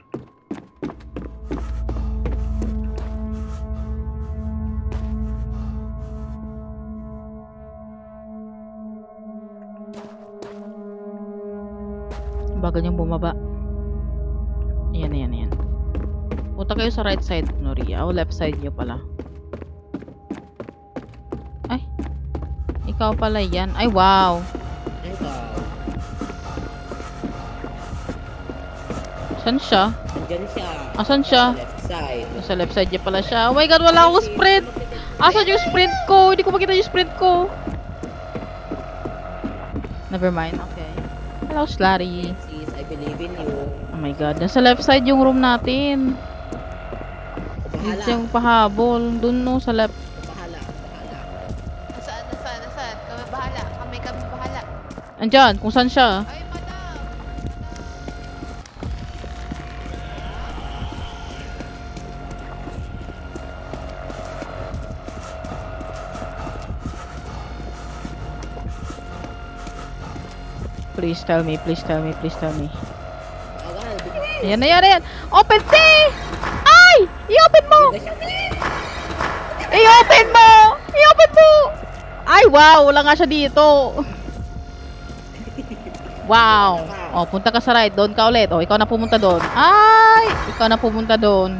S1: Bagal niyang bumaba. Ayan, ayan, ayan. Punta kayo sa right side, Noria. O left side niyo pala. Ay. Ikaw pala yan. Ay, wow.
S2: Ikaw.
S1: Saan siya?
S2: Andyan siya.
S1: Asan siya?
S2: Left side.
S1: Sa left side niya pala siya. Oh my god, wala akong sprint. Asan yung sprint ko? Hindi ko makita yung sprint ko. Never mind. Okay. Hello, Slary.
S2: Sis, I believe in you.
S1: Oh my god, nasa left side yung room natin.
S2: Bahala.
S1: Hindi yung pahabol. Doon no, sa left.
S2: Bahala. Bahala.
S4: Nasaan? Kami bahala. Kami bahala.
S1: Andyan, kung saan siya.
S4: Ay, madam!
S1: Please tell me, please tell me, please tell me.
S2: Awan.
S1: Ayan na yan, ayan. Open T! Ay! I-open mo! I-open mo! I-open mo! Ay, wow! Wala nga siya dito. Wow! O, punta ka sa right. Doon ka ulit. O, ikaw na pumunta doon. Ay! Ikaw na pumunta doon.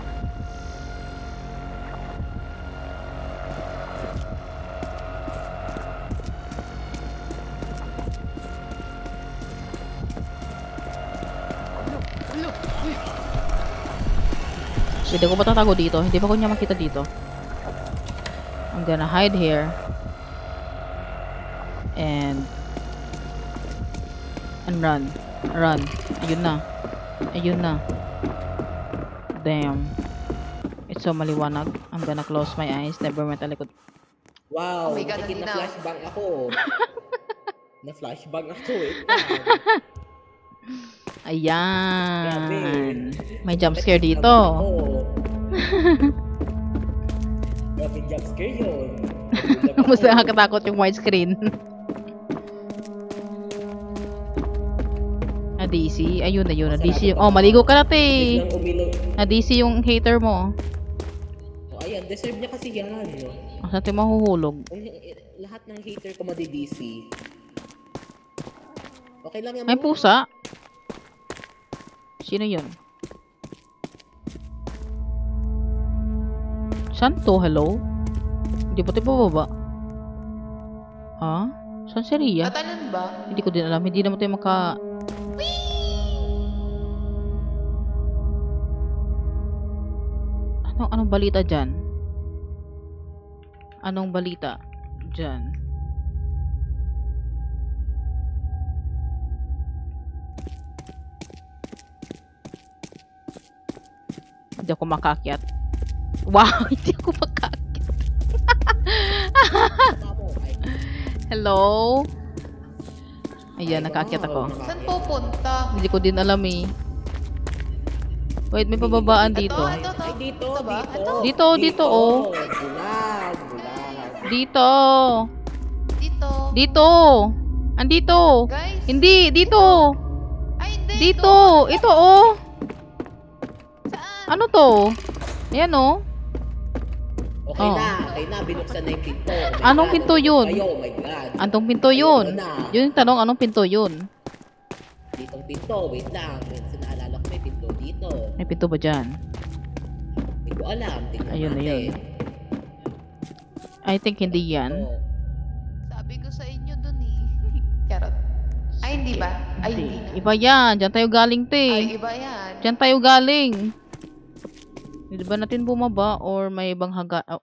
S1: Pwede ko ba tatago dito? Hindi ba ko niya makita dito? I'm gonna hide here. And run. Run. Ayun na. Ayun na. Damn. It's so maliwanag. I'm gonna close my eyes. Never mind talikod.
S2: Wow.
S4: Oh my God,
S2: bakit
S4: hindi na.
S2: na-flashbang ako? Na-flashbang ako eh.
S1: Ayan. May jump scare dito.
S2: Grabe jump scare yun.
S1: Mas nakakatakot yung widescreen. DC. Ayun na yun. DC yung... Oh, maligo ka na, te.
S2: Biglang umilo.
S1: DC yung hater mo.
S2: Oh, ayan, deserve niya kasi yan.
S1: Saan tayo mahuhulog?
S2: Lahat ng hater ko madi-DC. Okay lang yan.
S1: May pusa. Sino yun? Saan to? Hello? Hindi pa tayo bababa. Ha? Saan si Ria?
S4: Tatalon ba?
S1: Hindi ko din alam. Hindi naman tayo maka... Anong balita dyan? Anong balita dyan? Hindi ako makakyat. Wow, hindi ako makakyat. Hello? Ayan, nakakyat ako.
S4: Saan pupunta?
S1: Hindi ko din alam eh. Wait, may pababaan dito.
S4: Ito.
S2: Ay, dito,
S4: Ito ba?
S2: dito.
S1: Dito, oh.
S2: Bulag.
S1: Dito.
S4: Dito.
S1: Dito. Andito.
S4: Guys.
S1: Hindi, dito.
S4: Ay, hindi.
S1: Dito. Ito, oh.
S4: Saan?
S1: Ano to? Ayan, oh.
S2: Okay
S1: Oh.
S2: na, binuksan na yung pinto. Oh my
S1: Anong
S2: God,
S1: pinto
S2: nandito
S1: yun?
S2: Kayo, oh my God.
S1: Anong pinto yun?
S2: Ayun na.
S1: Yun yung tanong, anong pinto yun?
S2: Ditong pinto, wait lang. Sinaalala ko may pinto dito.
S1: May pinto ba dyan?
S2: Hindi ko alam. Tingnan
S1: Ayun na
S2: natin.
S1: yun. I think hindi yan.
S2: Oh.
S4: Sabi ko sa inyo dun eh. Charot. Ay, hindi ba? Ay, hindi na.
S1: Iba yan. Diyan tayo galing, te.
S4: Ay, iba yan.
S1: Diyan tayo galing. Hindi ba natin bumaba or may ibang haga... Oh.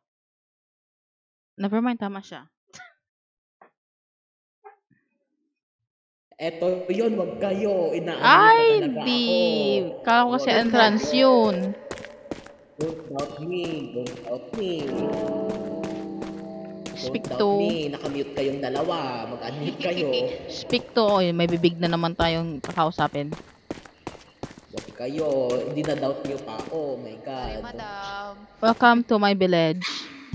S1: Never mind, tama siya.
S2: Eto yun, wag kayo. Inaano niyo pa
S1: Ay,
S2: talaga
S1: di.
S2: ako.
S1: Kala ko kasi
S2: Wag
S1: entrance
S2: kayo.
S1: yun.
S2: Don't doubt me. Don't doubt me.
S1: Speak
S2: Don't doubt
S1: to.
S2: me. Nakamute kayong dalawa. Mag-unmute kayo.
S1: Speak to. Oy, may bibig na naman tayong kakausapin.
S2: Wag kayo. Hindi na doubt niyo pa ako. Oh my
S4: Sorry,
S2: God.
S4: madam.
S1: Welcome to my village.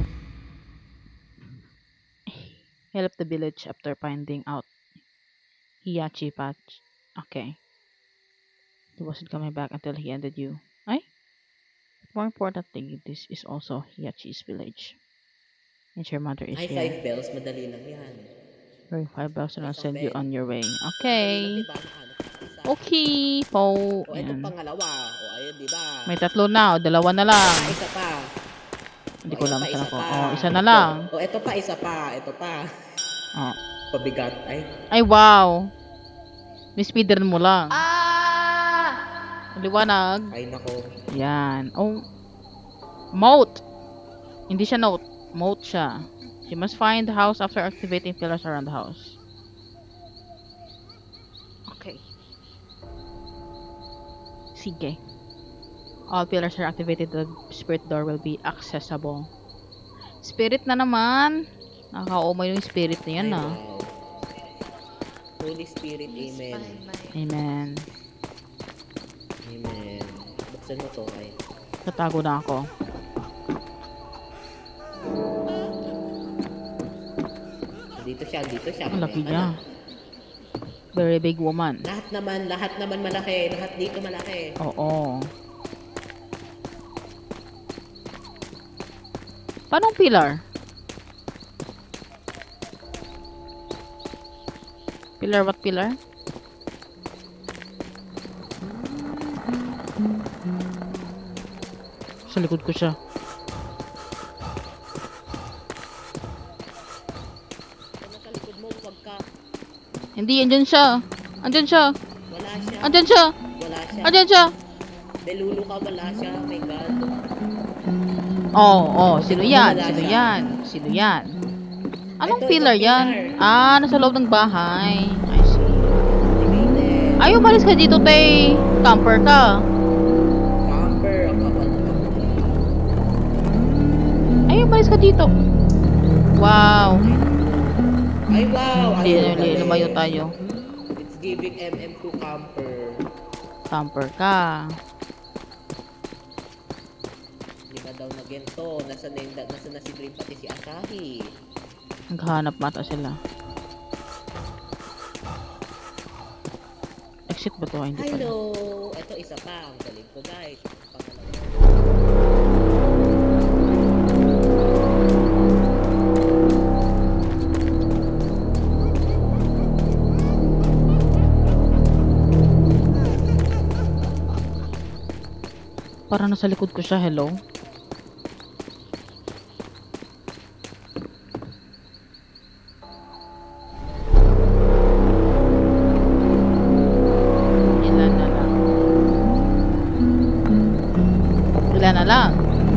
S1: Help the village after finding out Hiyachi patch. Okay. He wasn't coming back until he ended you. Ay? More importantly, this is also Hiyachi's village. And your mother is
S2: Ay,
S1: here.
S2: 5 bells. Madali lang yan.
S1: Bring 5 bells and I'll
S2: Isang
S1: send you
S2: bell.
S1: on your way.
S2: Madali lang,
S1: Okay.
S2: diba? Nakahanap ka isa.
S1: Okay po.
S2: O, eto
S1: Ayan.
S2: pangalawa. O, ayun, diba?
S1: May tatlo na. O, dalawa na lang.
S2: Ah, isa pa.
S1: Hindi
S2: O,
S1: ko
S2: ayan
S1: alam
S2: pa,
S1: saan
S2: isa
S1: ako.
S2: pa.
S1: Oh, isa na lang.
S2: O, eto pa, isa pa. Ito pa.
S1: Oh.
S2: Pabigat.
S1: Ay, wow. May speedrun mo lang.
S4: Ah!
S1: Liwanag.
S2: Ay, nako.
S1: Yan. Oh. Moat. Hindi siya note. Moat siya. You must find the house after activating pillars around the house. Okay. Sige. All pillars are activated. The spirit door will be accessible. Spirit na naman. Nakaka-umay yung spirit na yan,
S2: Ay,
S1: ah.
S2: wow. Holy Spirit,
S4: Please
S2: amen.
S4: find my...
S1: Amen.
S2: Amen. Buksan mo to, ay.
S1: Tatago na ako.
S2: Dito siya.
S1: Ang laki
S2: Mamaya ka
S1: niya.
S2: na.
S1: Very big woman.
S2: Lahat naman malaki. Lahat dito malaki.
S1: Oo. Paano pillar? Pillar, what pillar? Sa likod ko siya.
S2: Kung nasa likod mo, wag ka.
S1: Hindi, andyan siya. Andyan siya.
S2: Wala siya.
S1: Andyan siya.
S2: Wala siya.
S1: Andyan siya.
S2: Delulu ka, wala siya. Oh my God.
S1: Oh, sino yan?
S2: Wala
S1: Sino
S2: siya.
S1: yan? Sino yan? Anong
S2: Ito,
S1: pillar
S2: itong
S1: yan?
S2: pillar.
S1: Ah, nasa loob ng bahay. I see.
S2: Activated.
S1: Ay, umalis ka dito, te. Camper ka.
S2: Camper. Ang kapal na kapal.
S1: Ay, umalis ka dito. Wow.
S2: Ay, wow.
S1: Hindi,
S2: Ayaw,
S1: hindi,
S2: galing.
S1: lumayo tayo.
S2: It's giving MM2 camper.
S1: Camper ka.
S2: Lima daw na gento. Nasa na si Dream pati si Asahi.
S1: Naghahanap mata sila. Exit ba to? Ay, hindi pala.
S2: Hello! Ito isa pa. Ang galing ko, guys. Pangalawa.
S1: Parang nasa likod ko siya. Hello? Ilan na lang? Ilan na lang?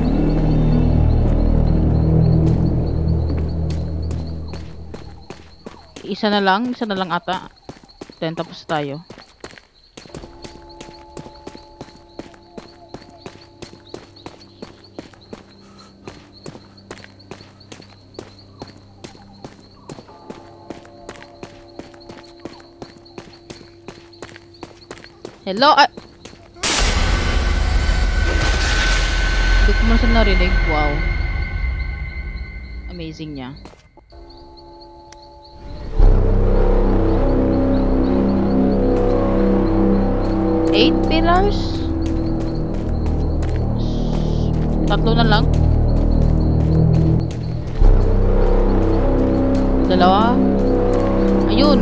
S1: Isa na lang ata. Then tapos tayo. Hello? Ah! Hindi ko man siya narinig. Wow. Amazing niya. Eight pillars? Tatlo na lang? Dalawa? Ayun!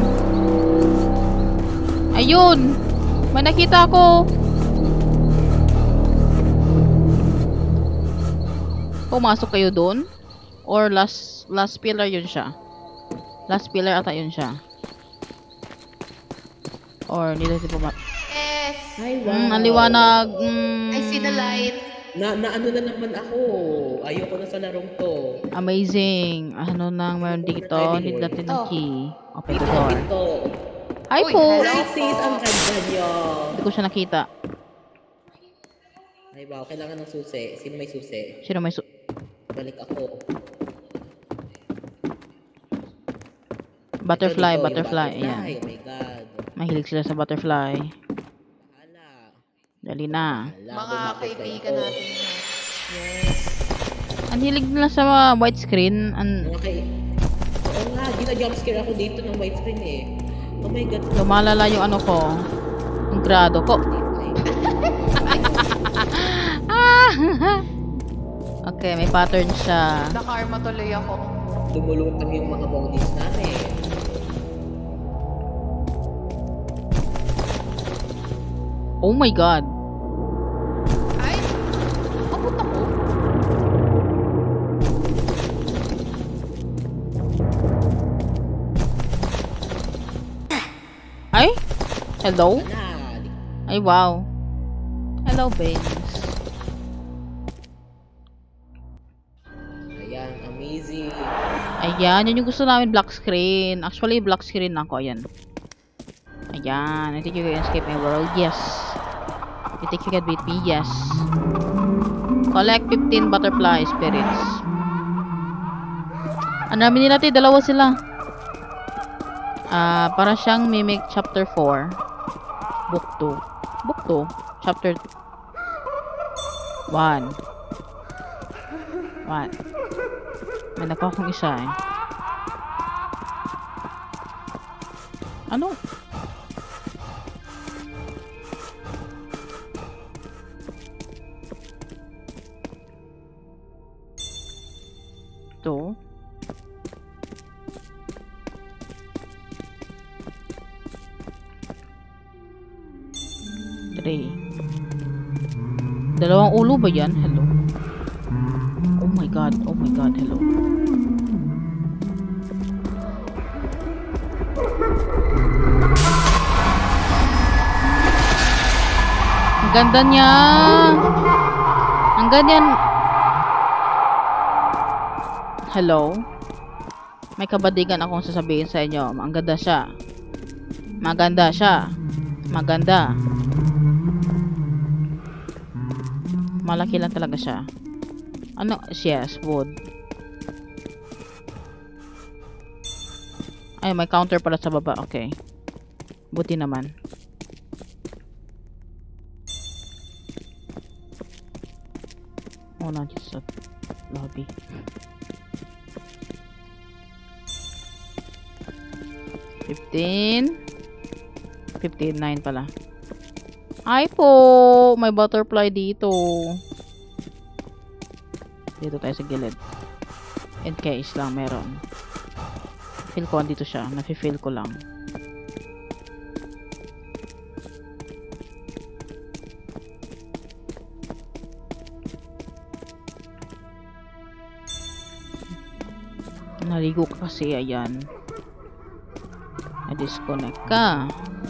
S1: Ayun! May nakita ako! Pumasok kayo doon? Or last pillar yun siya? Last pillar ata yun siya. Or nila si pumasok.
S4: Yes!
S2: Ay, wow.
S1: Ang liwanag.
S4: I see the light.
S2: Na ano na naman ako. Ayoko na sa larong to.
S1: Amazing. Ano nang meron dito? Need natin ng
S4: Oh.
S1: key. Open the
S2: Dito,
S1: door.
S2: dito.
S1: Ay
S4: Uy,
S1: po!
S4: hello.
S2: Ay, sis, ang ganda niyo.
S1: Hindi ko siya nakita.
S2: Ay, wow, kailangan ng susi. Sino may susi?
S1: Sino may
S2: Balik ako.
S1: butterfly,
S2: Ito, dito,
S1: butterfly.
S2: yung
S1: Ayan.
S2: Oh my God.
S1: Mahilig sila sa butterfly.
S2: Bahala.
S1: Dali na.
S2: Bahala.
S4: Mga
S2: Bumutterfly
S4: kaibigan
S2: ako.
S4: natin yan.
S2: Yes.
S1: Ang hilig nila sa widescreen.
S2: Mga Oo nga, gina-jumpscare ako dito ng widescreen eh. Oh my God.
S1: Lumalala yung ano ko. Ang grado ko. Okay, may pattern siya.
S4: Nakarma tuloy ako.
S2: Lumulutang yung mga bodies namin.
S1: Oh my God.
S4: Ay! Abot ako.
S1: Ay? Hello?
S2: Ana,
S1: Ay, wow. Hello, babes.
S2: ayan, amazing.
S1: Ayan, yun yung gusto namin, black screen. Actually, black screen ako, ayan. Ayan, I think you can escape my world, yes. You think you can beat me, yes. Collect 15 butterfly spirits. Ang dami nila, dalawa sila. Para siyang Mimic Chapter 4. Book 2. Book 2. Chapter 1. 1. May nakuha akong isa eh. Ano? Ito. Dalawang ulo ba yan? Hello. Oh my God. Oh my God. Hello. Ang ganda niya. Ang ganyan. Hello. May kabadigan akong sasabihin sa inyo. Ang ganda siya. Maganda siya. Maganda. Malaki lang talaga siya. Ano? Yes, wood. Ay, may counter pala sa baba. Okay. Buti naman. Oh, not just sa lobby. $15. 59 pala. Ay po! May butterfly dito. Dito tayo sa gilid. In case lang meron. Feel ko andito siya. Nafe-feel ko lang. Naligo ka kasi. Ayan. Na-disconnect ka.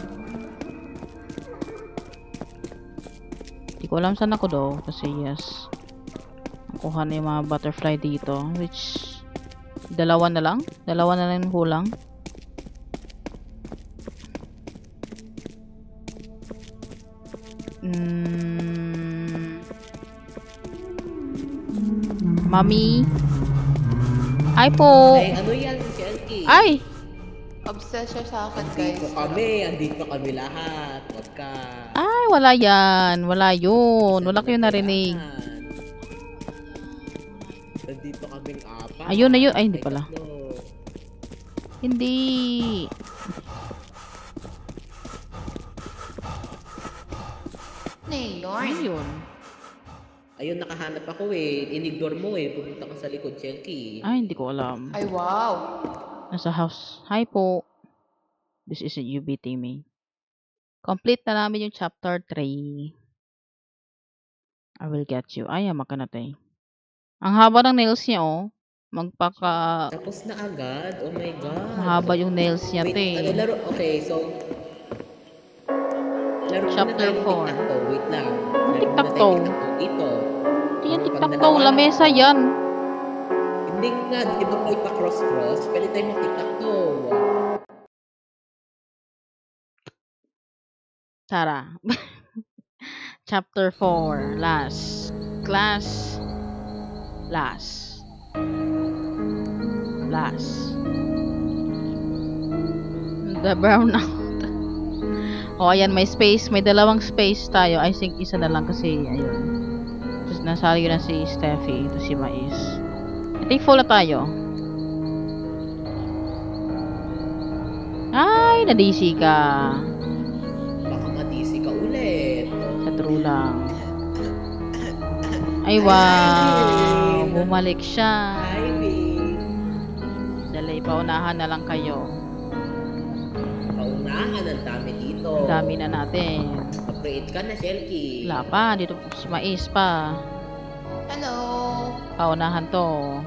S1: Hindi ko alam saan ako daw. Kasi yes. Nakuha na yung mga butterfly dito. Which, dalawa na lang. Dalawa na lang yung hulang. Mami. Ay po.
S2: Ay, ano yan, si Elkie?
S1: Ay!
S4: Obsessed siya sa akin, guys.
S2: Andito kami lahat. Wag ka.
S1: Ay, wala yan. Wala yun. Wala kayo narinig.
S2: Andito kaming apat.
S1: Ayun, ayun. Ay, hindi pala.
S2: Tatlo.
S1: Hindi.
S4: Ano yun?
S1: Ayun.
S2: Ayun, nakahanap ako eh. Inignore mo eh. Pumunta ka sa likod, Elkie.
S1: Ay, hindi ko alam.
S4: Ay, wow.
S1: Nasa house. Hi po. This is you beating me. Complete na namin yung chapter 3. I will get you. Ay, maka na tayo. Ang haba ng nails niya, oh. Magpaka...
S2: Tapos na agad? Oh my God.
S1: Mahaba yung nails niya,
S2: Wait,
S1: te.
S2: laro. Okay, so... Laro
S1: Chapter
S2: muna tayo ng
S1: 4.
S2: tic-tac-toe. Wait lang. Laro muna
S1: tic-tac-toe?
S2: tayo ng tic-tac-toe dito.
S1: Hindi yan
S2: Pag
S1: tiktak
S2: dalawa
S1: to.
S2: na-
S1: Lamesa yan.
S2: Hindi nga, di ba may pa-cross-cross? Pwede tayo mag-tic-tac-toe.
S1: Tara. Chapter 4. Last. Class. Last. Last. The brownout. O, ayan, may space. May dalawang space tayo. I think isa na lang kasi, ayun. Tapos nasali na si Steffi. Ito si Mais. I think full na tayo. Ay, na-DC ka.
S2: Baka madisi ka ulit.
S1: Sa true lang. Ay, wow. Bumalik siya.
S2: Hi, babe.
S1: Dali, paunahan na lang kayo.
S2: Paunahan, ang dami dito.
S1: Ang dami na natin.
S2: Upgrade ka na, Shelky.
S1: Wala pa. Dito si Mais pa.
S4: Hello.
S1: Paunahan to.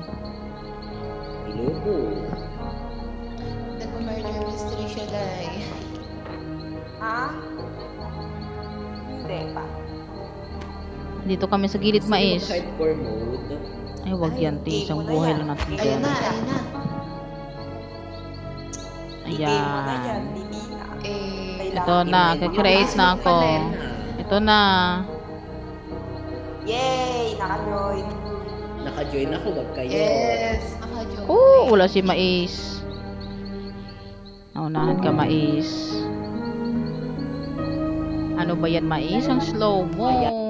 S2: Hello po.
S4: Nagpa-murder mystery siya, Day.
S3: Ha? Hindi pa.
S1: Dito kami sa gilid, Mais.
S2: Hardcore mode.
S1: Ay, wag yan, te. Isang buhay lang natin
S4: Ayun
S1: dyan.
S4: na, ayun na.
S3: Hindi mo na yan.
S1: Ayan.
S3: Hindi na.
S4: Eh,
S1: Ito na. Kag-create na ako. Ito na.
S3: Yay! Naka-join.
S2: Naka-join ako, wag kayo.
S4: yes, naka-joke.
S1: Wala si Mais. Naunahan ka, Mais. Ano ba yan, Mais? Ang slow mo.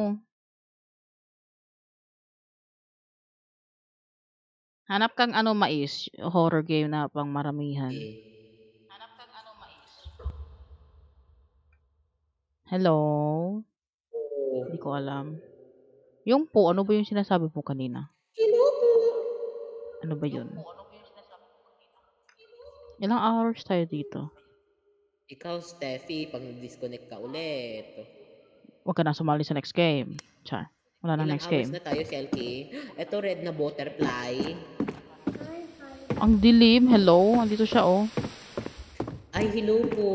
S1: Hanap kang ano, Mais. Horror game na pang maramihan.
S2: Eh,
S1: Hello?
S2: oo.
S1: Hindi ko alam. Yung po, ano ba yung sinasabi mo kanina?
S2: Hello po.
S1: Ano ba yun? Ilang hours tayo dito?
S2: Ikaw, Steffi, pag disconnect ka ulit.
S1: Huwag ka na sumali sa next game. Char. Wala na
S2: Ilang
S1: next
S2: hours
S1: game.
S2: na tayo, Shelky? Ito, red na butterfly.
S1: Ang dilim. Hello? Andito siya, oh.
S2: Ay, hello po.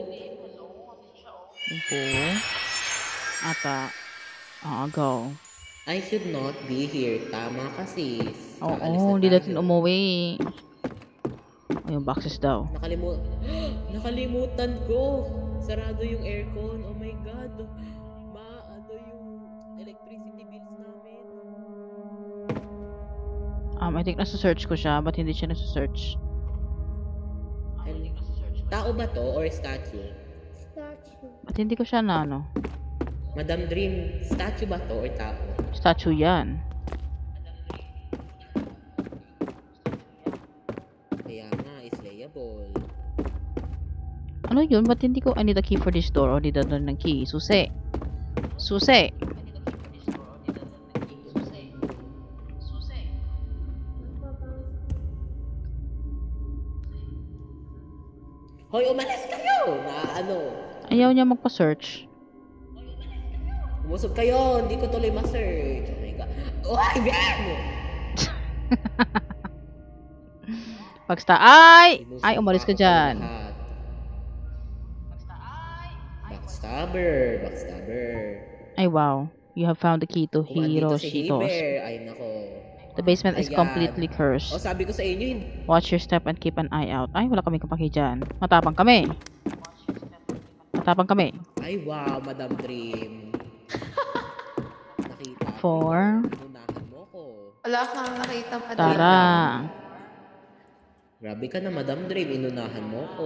S1: Yung po. Ata. Go.
S2: I should not be here. Tama ka, sis.
S1: Oo,
S2: Aalis na
S1: hindi
S2: tayo.
S1: natin umuwi. Oh, yung boxes daw.
S2: Nakalimutan ko. Sarado yung aircon. Oh my God. Ano yung electricity bills namin.
S1: I think nasa-search ko siya, but hindi siya nasa-search.
S2: Tao ba to or statue?
S1: At hindi ko siya na, ano.
S2: Madam Dream, statue ba to or tao?
S1: Statue yan.
S2: Kaya nga, is layable.
S1: Ano yun? Ba't hindi ko, I need a key for this door o need a door ng key? Susi. Susi.
S2: Hoy, umalis kayo! Na ano?
S1: Ayaw niya magpa-search.
S2: Umusog kayo, hindi ko tuloy ma-search. Oh my God. Uy, Ben!
S1: Ay! Ay, umalis ka dyan.
S2: Backstabber, backstabber.
S1: Ay, wow. You have found the key to
S2: Kung andito si
S1: Hiroshitos.
S2: Heber, ay nako.
S1: The basement is
S2: Ayan.
S1: completely
S2: O
S1: cursed.
S2: sabi ko sa inyo,
S1: Watch your step and keep an eye out. Ay, wala kami kapaki dyan. Matapang kami. Matapang kami.
S2: ay wow, Madam Dream. Nakita.
S1: 4.
S2: Unahan mo ko.
S4: Wala kang nakita pa
S1: Tara.
S2: Grabe ka na, Madam Dream. Inunahan mo ko.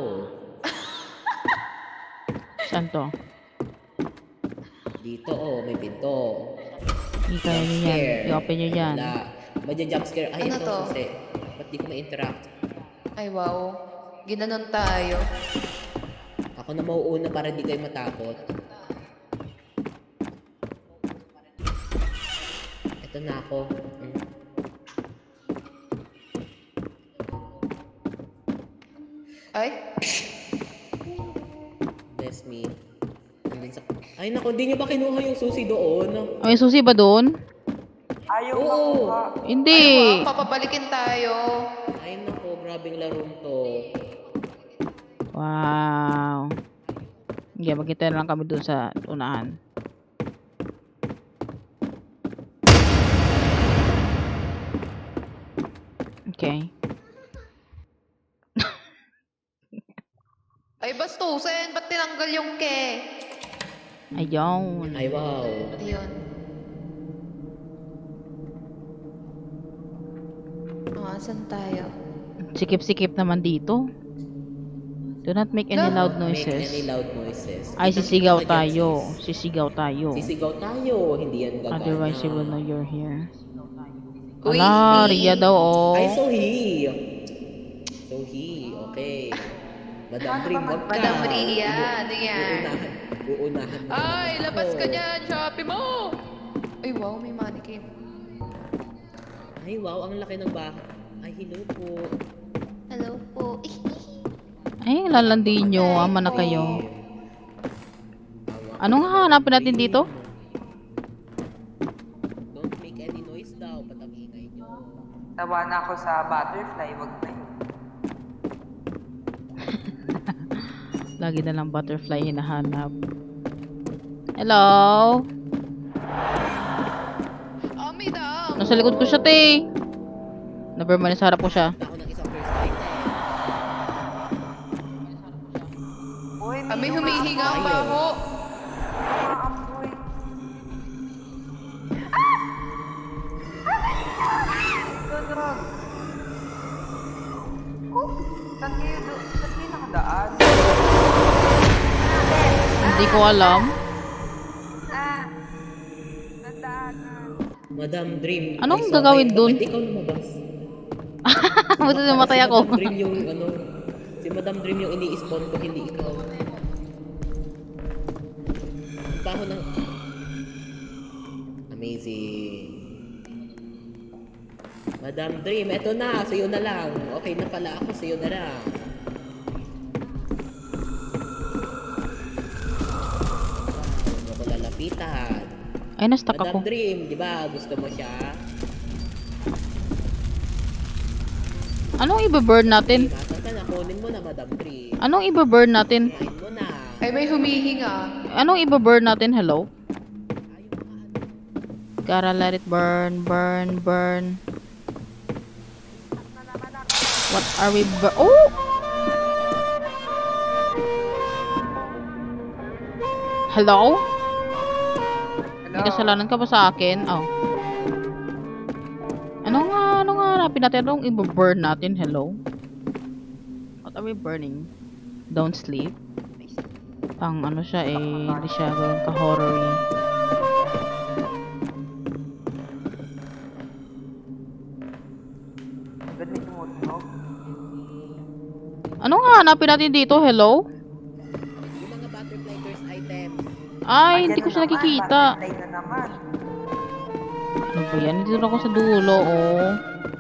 S1: Saan to?
S2: Dito, oh, may pinto.
S1: Hindi kaya nyo yan. I-open nyo yan.
S2: Wala. Madya-jumpscare. Ay,
S4: Ano
S2: ito,
S4: to?
S2: kasi. Ba't di ko ma-interact?
S4: Ay, wow. Ginanon tayo.
S2: Ako na mauuna para di kayo matakot. Ito na ako.
S4: Ay,
S2: Bless me. Andun sa... Ay, naku, di niyo ba kinuha yung susi doon?
S1: May susi ba doon?
S3: Ayaw
S2: Oo.
S3: makuha.
S1: Hindi.
S4: ay, wow, papabalikin tayo.
S2: Ay, naku, grabing larong to.
S1: Wow. Sige, magkita na lang kami doon sa unahan. Okay.
S4: Ay, bastusin. Ba't tinanggal yung ke?
S1: Ayun.
S2: Ay, wow.
S4: Ayun. Saan tayo?
S1: Sikip-sikip naman dito. Do not make any
S4: No.
S1: loud
S2: Make any
S1: noises.
S2: loud noises.
S1: Ay,
S2: Kitang-kita
S1: sisigaw
S2: ka dyan,
S1: tayo.
S2: sis.
S1: Sisigaw tayo.
S2: Sisigaw tayo. Hindi yan gagana.
S1: Otherwise, you will know you're here.
S4: Uy,
S1: Ala,
S4: he.
S1: Ria daw, oh.
S2: Ay, so he. So he. Okay. Madam Dream, wag ka.
S4: Madam Ria, ano yan?
S2: Uunahan mo.
S4: Ay, labas ka
S2: Ako.
S4: dyan! Shopee mo! Ay, wow, may mannequin.
S2: Ay, wow. Ang laki ng bahay. Ay, hello po.
S4: Hello po.
S1: Ay, lalandiin nyo. Ama na kayo. Anong hahanapin natin dito?
S2: Don't make any noise daw. Ba't ang ingay nyo?
S3: Tawa na ako sa butterfly, wag na yun.
S1: Lagi na lang butterfly hinahanap. Hello?
S4: Ami daw!
S1: Nasa likod ko siya, te. Nevermind, nasa harap ko siya.
S2: Ako ng isang first item.
S3: Uy,
S4: Ami, humihinga ang
S2: Ayaw.
S4: baho.
S3: umaamoy. Tunog. Oh, saan kayo nakadaan?
S1: Hindi ko alam.
S3: Nadaanan.
S2: Madam Dream.
S1: Anong
S2: ay, so,
S1: gagawin
S2: ay,
S1: dun?
S2: Bakit ikaw lumabas?
S1: Buti namatay ako.
S2: Si Madam Dream yung ano. Si Madam Dream yung ini-spawn ko, hindi ikaw. Ang baho ng... Amazing. Madam Dream, eto na. Sa'yo na lang. Okay na pala ako. Sa'yo na lang. Huwag mo ko lalapitan.
S1: Ay, na-stuck
S2: Madam
S1: ako.
S2: Dream, di ba? Gusto mo siya?
S1: Anong i-burn natin?
S2: Basta ka na, kunin mo na, Madam Dream.
S1: Anong i-burn natin?
S2: Kunin mo na.
S4: Ay, may humihinga.
S1: Anong i-burn natin? Hello?
S2: Ayaw mo nga.
S1: Gotta let it burn, burn, burn. What are we Oh! Hello? May kasalanan ka ba sa akin? Oh. Ano nga hanapin natin? Anong i-burn natin? Hello? What are we burning? Don't sleep. Pang ano siya eh, hindi siya ganun ka-horror-y.
S3: Ba't may tumutunog?
S1: Ano nga hanapin natin dito? Hello?
S2: Yung mga butterfly curse items.
S1: Ay, hindi
S3: Ayan
S1: ko
S3: na
S1: siya
S3: naman,
S1: nakikita.
S3: butterfly na naman.
S1: Ano ba yan? Dito ako sa dulo, oh.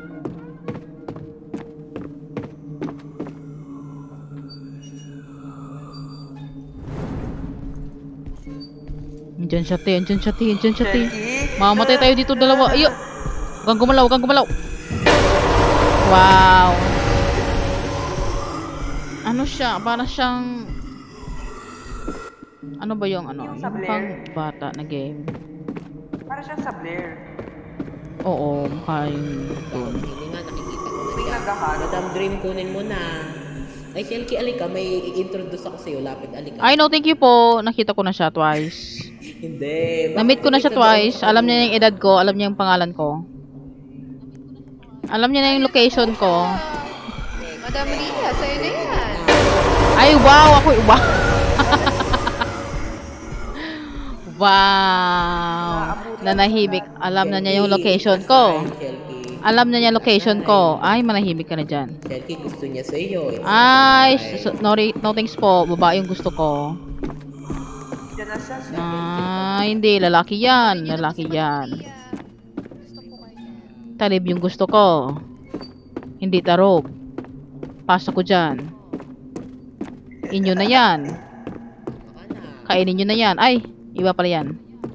S1: Andyan siya, te. Andyan siya, te. Andyan siya, te. Mamatay tayo dito dalawa. Ayo! Huwag kang gumalaw, huwag kang gumalaw. Wow. Ano siya? Para siyang... Ano ba yung ano?
S3: Yung sa
S1: Yung
S3: Blair.
S1: pang bata na game.
S3: Para siyang sa Blair.
S1: Oo, mukha yung...
S2: Hindi nga, nakikita ko na
S3: May
S2: siya.
S3: naghahanap.
S2: Madam Dream, kunin mo na. Ay, Shelky, alika. May i-introduce ako sa'yo. Lapit, alika.
S1: Ay, no, thank you po. Nakita ko na siya twice.
S2: Hindi.
S1: Na-meet ko na siya twice. Alam niya yung edad ko. Alam niya yung pangalan ko. Alam niya na yung location ko.
S4: Madam Ria, sa'yo na yan.
S1: Ay, wow! Ako, wow! Wow! Nanahimik. Alam na niya yung location ko. Alam na niya yung location ko. Ay, manahimik ka na dyan.
S2: Shelky, gusto niya sa'yo.
S1: Ay, no thanks po. Babae yung gusto ko.
S3: Diyan na siya.
S1: Hindi. Lalaki yan. Lalaki yan.
S4: Gusto ko kayo.
S1: Talib yung gusto ko. Hindi tarob. Pasok ko dyan. Inyo na yan.
S2: Baka na.
S1: Kainin nyo na yan. Ay, iba pala yan.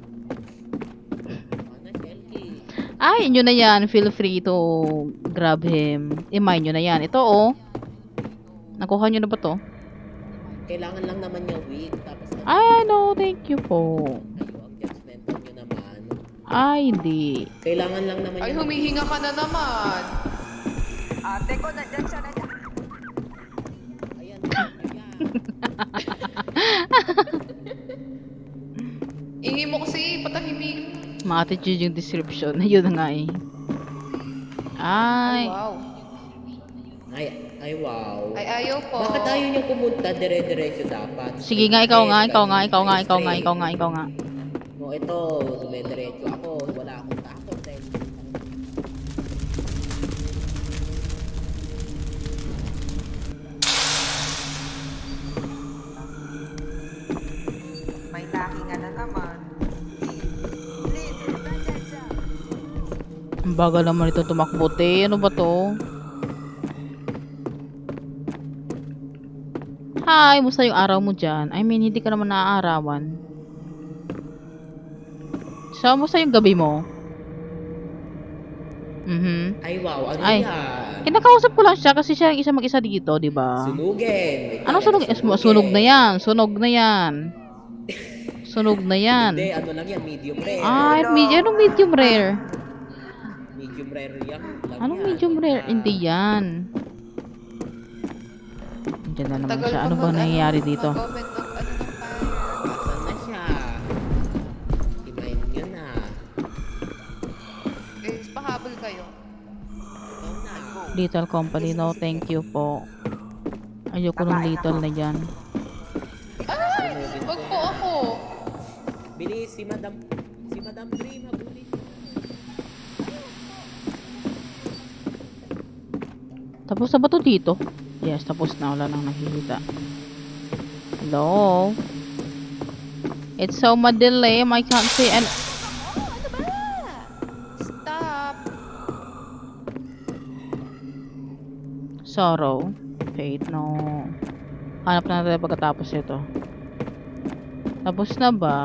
S2: Baka na, Shelky.
S1: Ay, inyo na yan. Feel free to grab him. I-mine nyo na yan. Ito, oh. Nakuha nyo na ba to?
S2: Kailangan lang naman yung wig. Tapos ano,
S1: Ay, no. Thank you po.
S2: kayo ang judgmental nyo naman.
S1: Ay, hindi.
S2: Kailangan lang naman
S4: Ay,
S2: yung...
S4: humihinga ka na naman.
S3: Ate ko, nandyan siya, nandyan.
S2: Ayan, ayan.
S4: Hihingi mo kasi, patahimik.
S1: Ma-attitude yung description. Yun na nga eh.
S4: Ay,
S1: Ay.
S4: wow.
S2: Ay, wow.
S4: Ay, ayaw po.
S2: Bakit ayaw niyo pumunta dire-diretso dapat?
S1: Sige nga, ikaw nga.
S2: O ito, dumediretso ako. Wala akong takot dahil
S3: May laki ka na naman.
S1: Ang bagal naman ito tumakbo, te. Ano ba to? Hi, musta yung araw mo dyan? I mean, hindi ka naman naaarawan. So, musta yung gabi mo?
S2: ay wow, ano
S1: Ay.
S2: yan?
S1: Kinakausap ko lang siya kasi siya yung isa mag-isa dito, di ba?
S2: Sunugin.
S1: Anong sunog? Sunog na yan. Sunog na yan. Sunog na yan.
S2: Hindi, ano lang yan, medium rare.
S1: Ay, anong medium rare?
S2: Medium rare yan.
S1: Anong medium rare? Hindi yan. Diyan na naman siya. Ano ba nangyayari dito?
S4: Mag-comment ng ano ng fire.
S2: Asan na siya? Imayin nyo na.
S4: Guys, pahabol kayo.
S2: Ikaw na.
S1: Little company. No, thank you po. Ayoko nung little na yan.
S4: Ay! Wag po ako.
S2: Bilis, si Madam Dream, habulin.
S1: Tapos na ba to dito? Yes, tapos na. Wala nang nakikita. Hello? It's so madilim. I can't see and...
S4: Stop.
S1: Sorrow. Fate, no. Hanap na natin pagkatapos ito. Tapos na ba?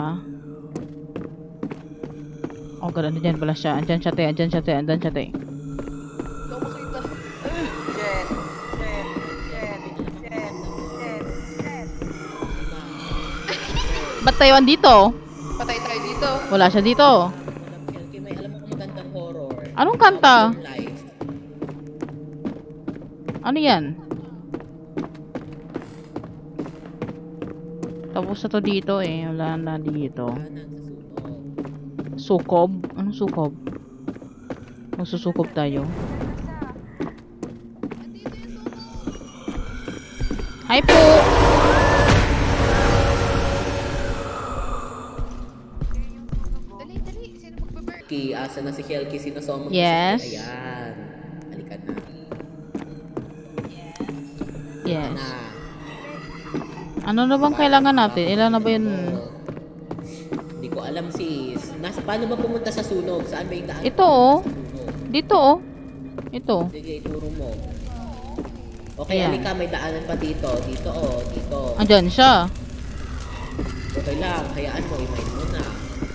S1: Oh, ganun. Andyan pala siya. Andyan siya, te. Andyan siya, te. Andyan siya, te.
S4: Ikaw makita.
S3: Jet.
S1: Ba't tayo andito?
S4: Patay tayo dito.
S1: Wala siya dito.
S2: Madam Kelky, may alam ako magandang horror.
S1: Anong kanta?
S2: Live.
S1: Ano yan? Tapos na to dito eh. Wala na dito.
S2: Kanan sa sunog.
S1: Sukob? Anong sukob? Magsusukob tayo. Hi po!
S4: Dali, dali. Sino magbe-burn?
S2: Kelky, asa na si Kelky? Sinasama mo
S1: Yes.
S2: si Ayan. Halika na.
S1: Yes.
S2: Na.
S1: Ano na bang kailangan natin? Ilan na ba yun?
S2: Hindi ko alam sis. Paano ba pumunta sa sunog? Saan ba yung daan?
S1: Ito oh.
S2: Sa sunog?
S1: Dito oh. Ito.
S2: Sige, ituro mo. Okay,
S1: Ayan.
S2: halika, may daanan pa dito. Dito oh, dito.
S1: Andyan siya.
S2: Okay lang, hayaan mo, imayin mo na.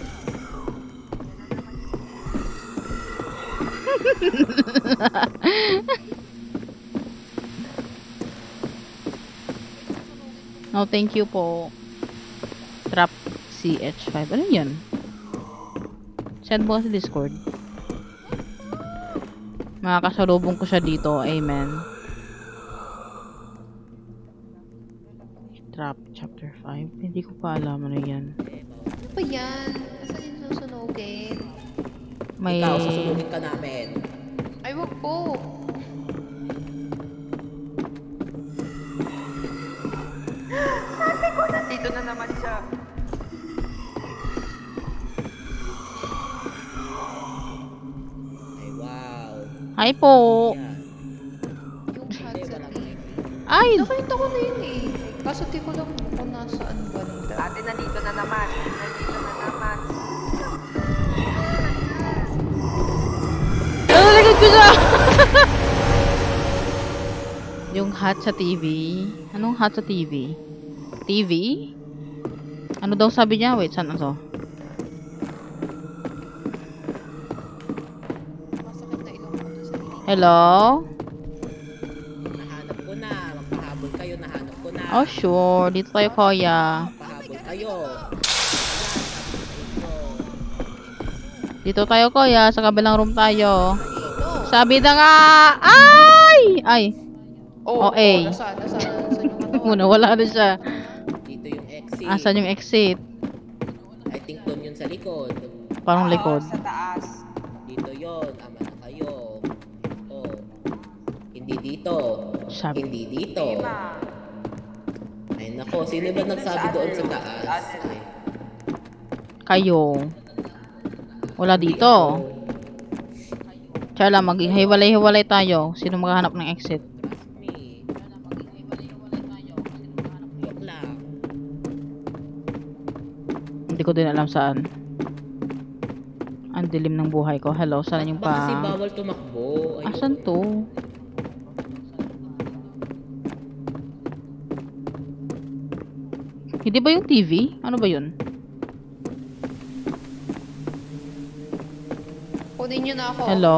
S1: No, thank you po. Trap CH5. Ano yan? Send mo sa Discord. Makakasalubong ko siya dito. Amen. Trap chapter 5. Hindi ko pa alam ano yan.
S4: Ano ba yan? Saan yung susunugin?
S1: May...
S2: Ikaw, susunugin ka namin.
S4: Ay, wag po.
S3: Dito na naman siya.
S2: Ay, wow.
S1: Hi po.
S2: Yan.
S4: Yung
S2: Hindi,
S4: headset
S2: wala
S4: eh.
S2: pa
S1: Ay!
S4: Nakita ko na yun eh. Kaso di ko lang kung nasaan banda.
S3: Ate, nandito na naman. Nandito na naman.
S1: Nalagad ko siya! Yung hat sa TV. Anong hat sa TV? TV? Ano daw sabi niya? Wait, saan to?
S4: Masakit na ilong ko doon sa hiling.
S1: Hello?
S2: Nahanap ko na. Magpahabol kayo, nahanap ko na.
S1: Oh, sure. Dito tayo, kuya.
S2: Magpahabol kayo.
S1: Dito tayo, kuya. Sa kabilang room tayo.
S4: Dito.
S1: Sabi na nga! Ay! Ay!
S4: Oh,
S1: A.
S4: Nasaan yung ano?
S1: Muna, wala na siya.
S2: Dito yung exit.
S1: Asan yung exit?
S2: I think sa likod.
S1: Parang likod.
S3: Sa taas.
S2: Dito yon, ama na kayo. Dito. Hindi dito.
S1: Sabi.
S2: Hindi dito.
S3: Ma.
S2: Ay nako, sino ba nagsabi doon sa taas? Ay,
S1: Kayo. Wala dito. Tsaka lang, maging hiwalay-hiwalay tayo. Sino maghahanap ng exit?
S2: trust me. Joke lang.
S1: Hindi ko din alam saan. Ang dilim ng buhay ko. Hello, saan yung
S2: Baka kasi
S1: pa...
S2: bawal tumakbo. Ayoko.
S1: Asan to? Hindi ba yung TV? Ano ba yun?
S4: Kunin nyo na ako.
S1: Hello?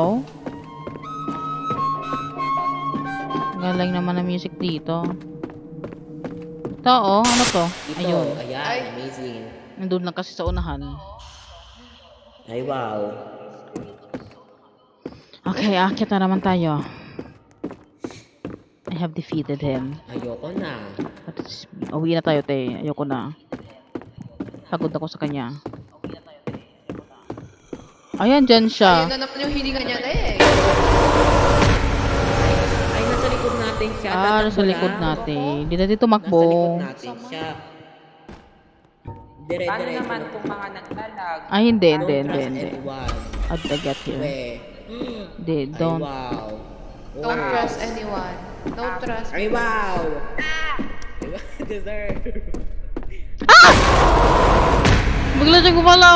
S1: Galing naman ang music dito. Ito, oh. Ano to?
S2: Dito.
S1: Ayun.
S2: Ayan,
S4: Ay.
S2: amazing.
S1: Nandun lang kasi sa unahan.
S2: Ay, wow.
S1: Okay, akit na naman tayo. I have defeated him.
S2: Ayoko na.
S1: Uwi na tayo, te. Ayoko na. Pagod ako sa kanya. Ayan, dyan siya.
S4: Ayun na naman yung hininga niya na eh.
S2: Ay, nasa likod natin siya.
S1: Ah,
S2: Tatakbo
S1: nasa likod
S2: lang.
S1: natin. Hindi na dito
S2: Nasa likod
S1: makbo.
S2: natin siya.
S3: Ano
S2: Dire-diretso.
S3: naman kung mga naglalag?
S1: Ay, hindi,
S2: Don't
S1: hindi, hindi,
S2: trust
S1: hindi.
S2: anyone.
S1: How'd I get here?
S2: We.
S1: Hindi,
S2: Ay,
S1: don't.
S2: wow.
S4: Don't
S2: Wow.
S4: trust anyone. Don't trust.
S2: Ay, wow. Ay, wow. Deserve.
S1: Bigla siyang gumalaw.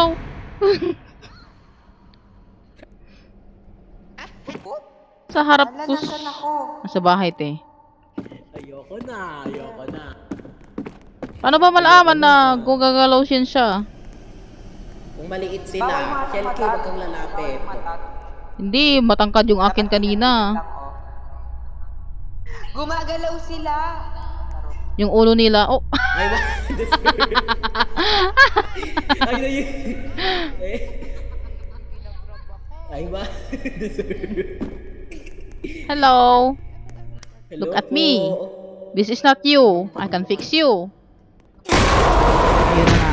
S1: Sa harap
S3: Wala,
S1: ko.
S3: nasan ako?
S1: Sa bahay, te.
S2: Ayoko na. Ayoko na.
S1: Paano ba malaman na kung gagalaw siya?
S2: Kung maliit
S3: Bawal
S2: sila,
S3: mga
S2: Shelky,
S3: tumatat.
S2: wag kang lalapit.
S3: Bawal tumatat.
S1: Hindi, matangkad yung akin kanina.
S3: Lang, oh. Gumagalaw sila. Charot.
S1: Yung ulo nila. Oh,
S2: Ay, wow. Deserve. Ay, na yun. Ay, wow. Deserve.
S1: hello.
S2: Hello
S1: Look at
S2: po.
S1: me. This is not you. I can fix you. Ayun na nga.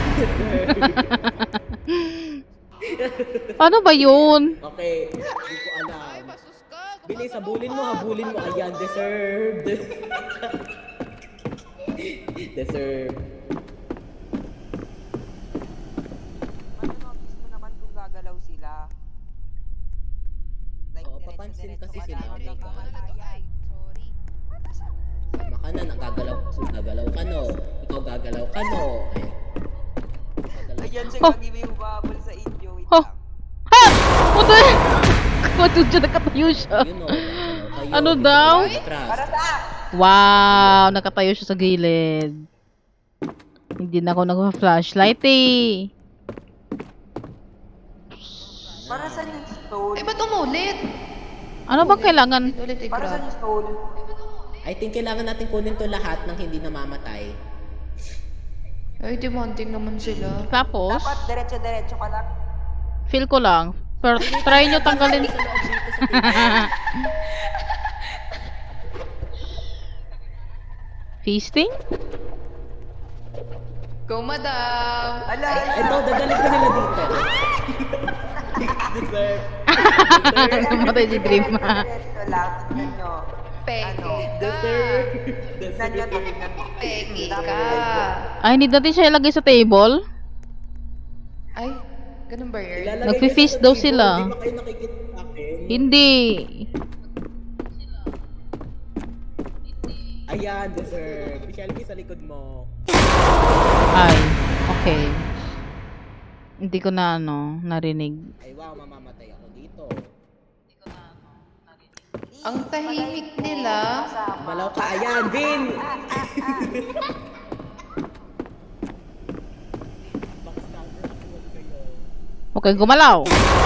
S1: Paano ba yun?
S2: Okay, hindi ko
S4: Ay,
S2: alam.
S4: basus ka.
S2: Bilis, habulin mo, habulin mo. Ayan, deserved. Deserved.
S3: Manonotice mo naman kung gagalaw sila. Like,
S2: Oo, papansin
S3: diretso-diretso
S2: kasi
S3: ka
S2: sila,
S3: lang,
S2: oh my
S3: baka
S2: God.
S3: malayan.
S4: Sorry.
S2: Tama ka na, gagalaw ka no. Ikaw gagalaw ka no. Ay. Gagalaw.
S3: Ayan siya
S1: Oh.
S3: lagi may umabol sa inyo. Wait
S1: Oh.
S3: lang.
S1: Ha! Puto! Puto dyan, nakatayo siya.
S2: Ayun o, gagalaw kayo.
S1: Ano
S2: Dito
S1: daw?
S2: kayo atras.
S3: Para sa...
S1: Wow! Nakatayo siya sa gilid. Hindi na ako nag-flashlight eh.
S3: Para sa yung stone.
S4: Eh, ba't umulit?
S1: Ano bang kailangan?
S4: Ulit
S3: Para sa
S4: i-grab.
S3: yung stone.
S2: I think kailangan natin kunin to lahat nang hindi namamatay.
S4: Ay, demanding naman sila.
S1: Tapos,
S3: Dapat diretso-diretso ka lang.
S1: feel ko lang. Pero try nyo tanggalin.
S2: Sa loob dito sa table.
S1: Feasting?
S4: Go, madam!
S3: Ala,
S2: Ito, dadalik ko nila dito. Deserve.
S1: Namatay si Dream.
S3: Diretso lang. Tignan nyo.
S4: Peke ka!
S2: Deserve.
S3: Tignan nyo to. Tignan mo.
S4: Peke
S3: Dapat
S4: ka!
S1: Ay, hindi natin siya ilagay sa table.
S4: Ay, ganun ba yun?
S2: Ilalagay
S1: Nagfi-feast
S2: ko sa
S1: daw
S2: table,
S1: sila.
S2: Hindi ba kayo nakikita sa akin?
S1: Hindi.
S2: Ayan, deserve. Shelby sa likod mo.
S1: Ay, okay. Hindi ko na narinig.
S2: Ay, wow, mamamatay ako dito.
S4: Ang tahimik nila.
S2: Malaw ka, ayan, Vin! Backstabber ako, wag kayo.
S1: Okay, gumalaw.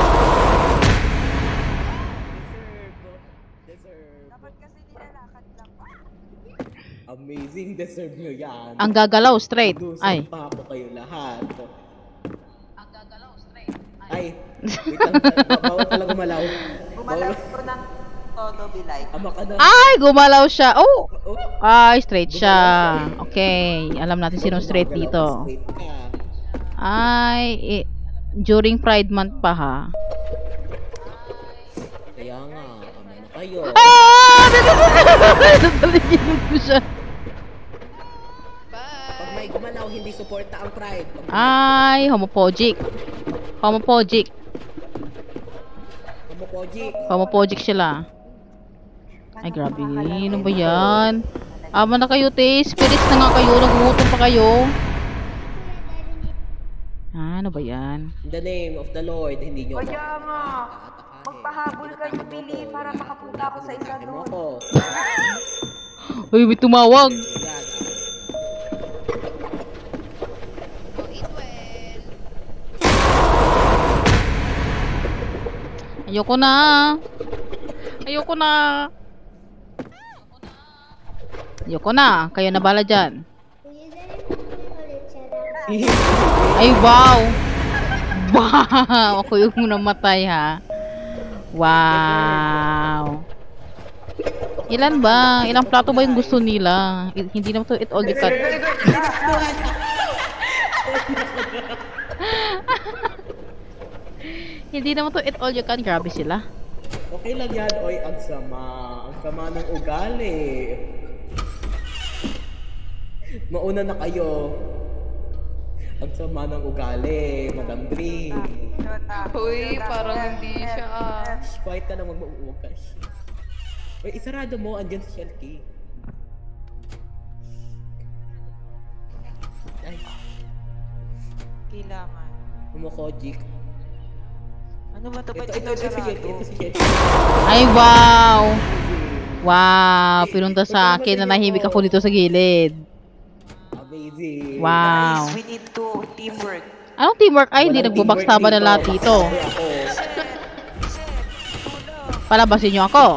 S2: Deserve.
S3: Dapat kasi nilalakad lang.
S2: Amazing, deserve nyo yan.
S1: Ang gagalaw straight.
S2: Lusog
S1: Ay.
S2: pa ako kayo lahat. Ang gagalaw straight. Ay, wait lang. Bawal pala gumalaw.
S3: Gumalaw ko ng todo bilay.
S2: Ama ka na.
S1: Ay, gumalaw siya. Oh!
S2: Oh,
S1: Ay, straight siya. Okay. Alam natin sinong straight
S2: gumagalaw
S1: dito.
S2: ka, straight ka.
S1: Ay, during Pride Month pa ha.
S2: Kaya nga, amay na kayo.
S1: Ah! Nataligid ko siya.
S2: Pag may gumalaw, hindi suporta ang pride. Pag
S1: Ay, homophobic. Homophobic.
S2: Homopoji.
S1: Homophobic sila. Ay, grabe. Ano ba yan? Ama na kayo, te. Spirits na nga kayo. Nagugutom pa kayo. Ah, ano ba yan?
S2: In the name of the Lord, hindi nyo
S3: Kaya nga.
S2: aatakahin.
S3: Magpahabol kayo,
S2: Tinatake mo
S3: Billy,
S2: ko.
S3: para
S2: Wala
S3: makapunta
S2: ka
S3: ako sa isa
S2: tinatake mo
S3: doon.
S2: ko.
S1: Uy, may tumawag.
S2: God.
S4: Oh, eat well.
S1: Ayoko na. Ayoko na. Ayoko na. Kayo na bala dyan. Ay, wow. Wow. Ako yung namatay, ha. Wow. Ilan ba? Ilang plato ba yung gusto nila? Hindi naman to eat all you can. Hindi naman to eat all you can. Grabe sila.
S2: Okay lang yan. Oy, ang sama. Ang sama ng ugali. Mauna na kayo. Ang sama ng ugali, Madam Green.
S4: Uy, parang hindi siya
S2: Quiet ka na, mag-uuwag ka. Uy, isarado mo. Andyan si Shelky. Ay,
S3: Kailangan.
S2: Humokojik.
S3: Ano ba ito? Ba't
S2: Ito si Shelky. Ito si Shelky.
S1: Ay, wow. Wow. Pinunta sa akin na nahimik ako dito sa gilid.
S2: Amazing.
S1: Wow.
S3: Guys, we need to teamwork.
S1: Anong teamwork? Ay, hindi
S2: Walang
S1: nagbabaksaban na
S2: teamwork
S1: lahat dito.
S2: Ako.
S1: Palabasin nyo ako.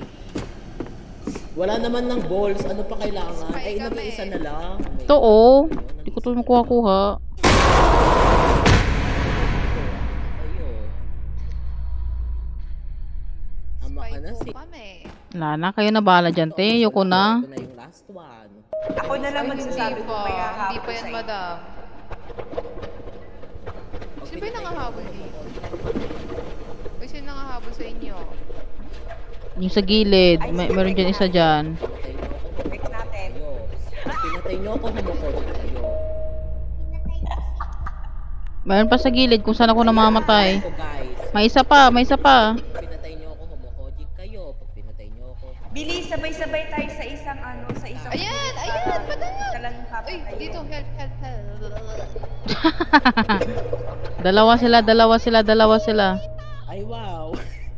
S2: Wala naman ng balls. Ano pa kailangan?
S4: Spy
S2: Ay,
S4: kami.
S2: nag-iisa na lang.
S1: Ito, oh. Hindi ko ito makuha-kuha.
S2: Ayo. Ama ka na
S4: spy
S2: si...
S4: po kami.
S1: Wala na. Kayo na bala dyan, te. Ayoko na.
S2: Ito na yung last one.
S3: Ako na lang
S4: Ay,
S3: magsasabi
S4: hindi
S3: kung
S4: pa.
S3: may
S4: Hindi
S3: hahabol
S4: pa yan,
S3: sa inyo.
S4: madam. Sino ba yung nangahabol dito? Uy, sino nangahabol sa inyo?
S1: Yung sa gilid. Meron dyan isa dyan.
S3: Check natin.
S2: Ayo. Pinatay nyo ako, humokojik kayo.
S1: Meron pa sa gilid kung saan ako namamatay.
S2: Ako, guys.
S1: May isa pa. May isa pa.
S2: Pinatay nyo ako, humokojik kayo. Pag pinatay nyo ako...
S3: Billy, sabay-sabay tayo sa isang ano, sa isang...
S4: Ayan! Ayan! Madam!
S3: Ka lang
S4: Uy,
S3: papatayo.
S4: dito. Help, help, help.
S1: Dalawa sila. Dalawa sila. Dalawa sila.
S2: Ay, wow.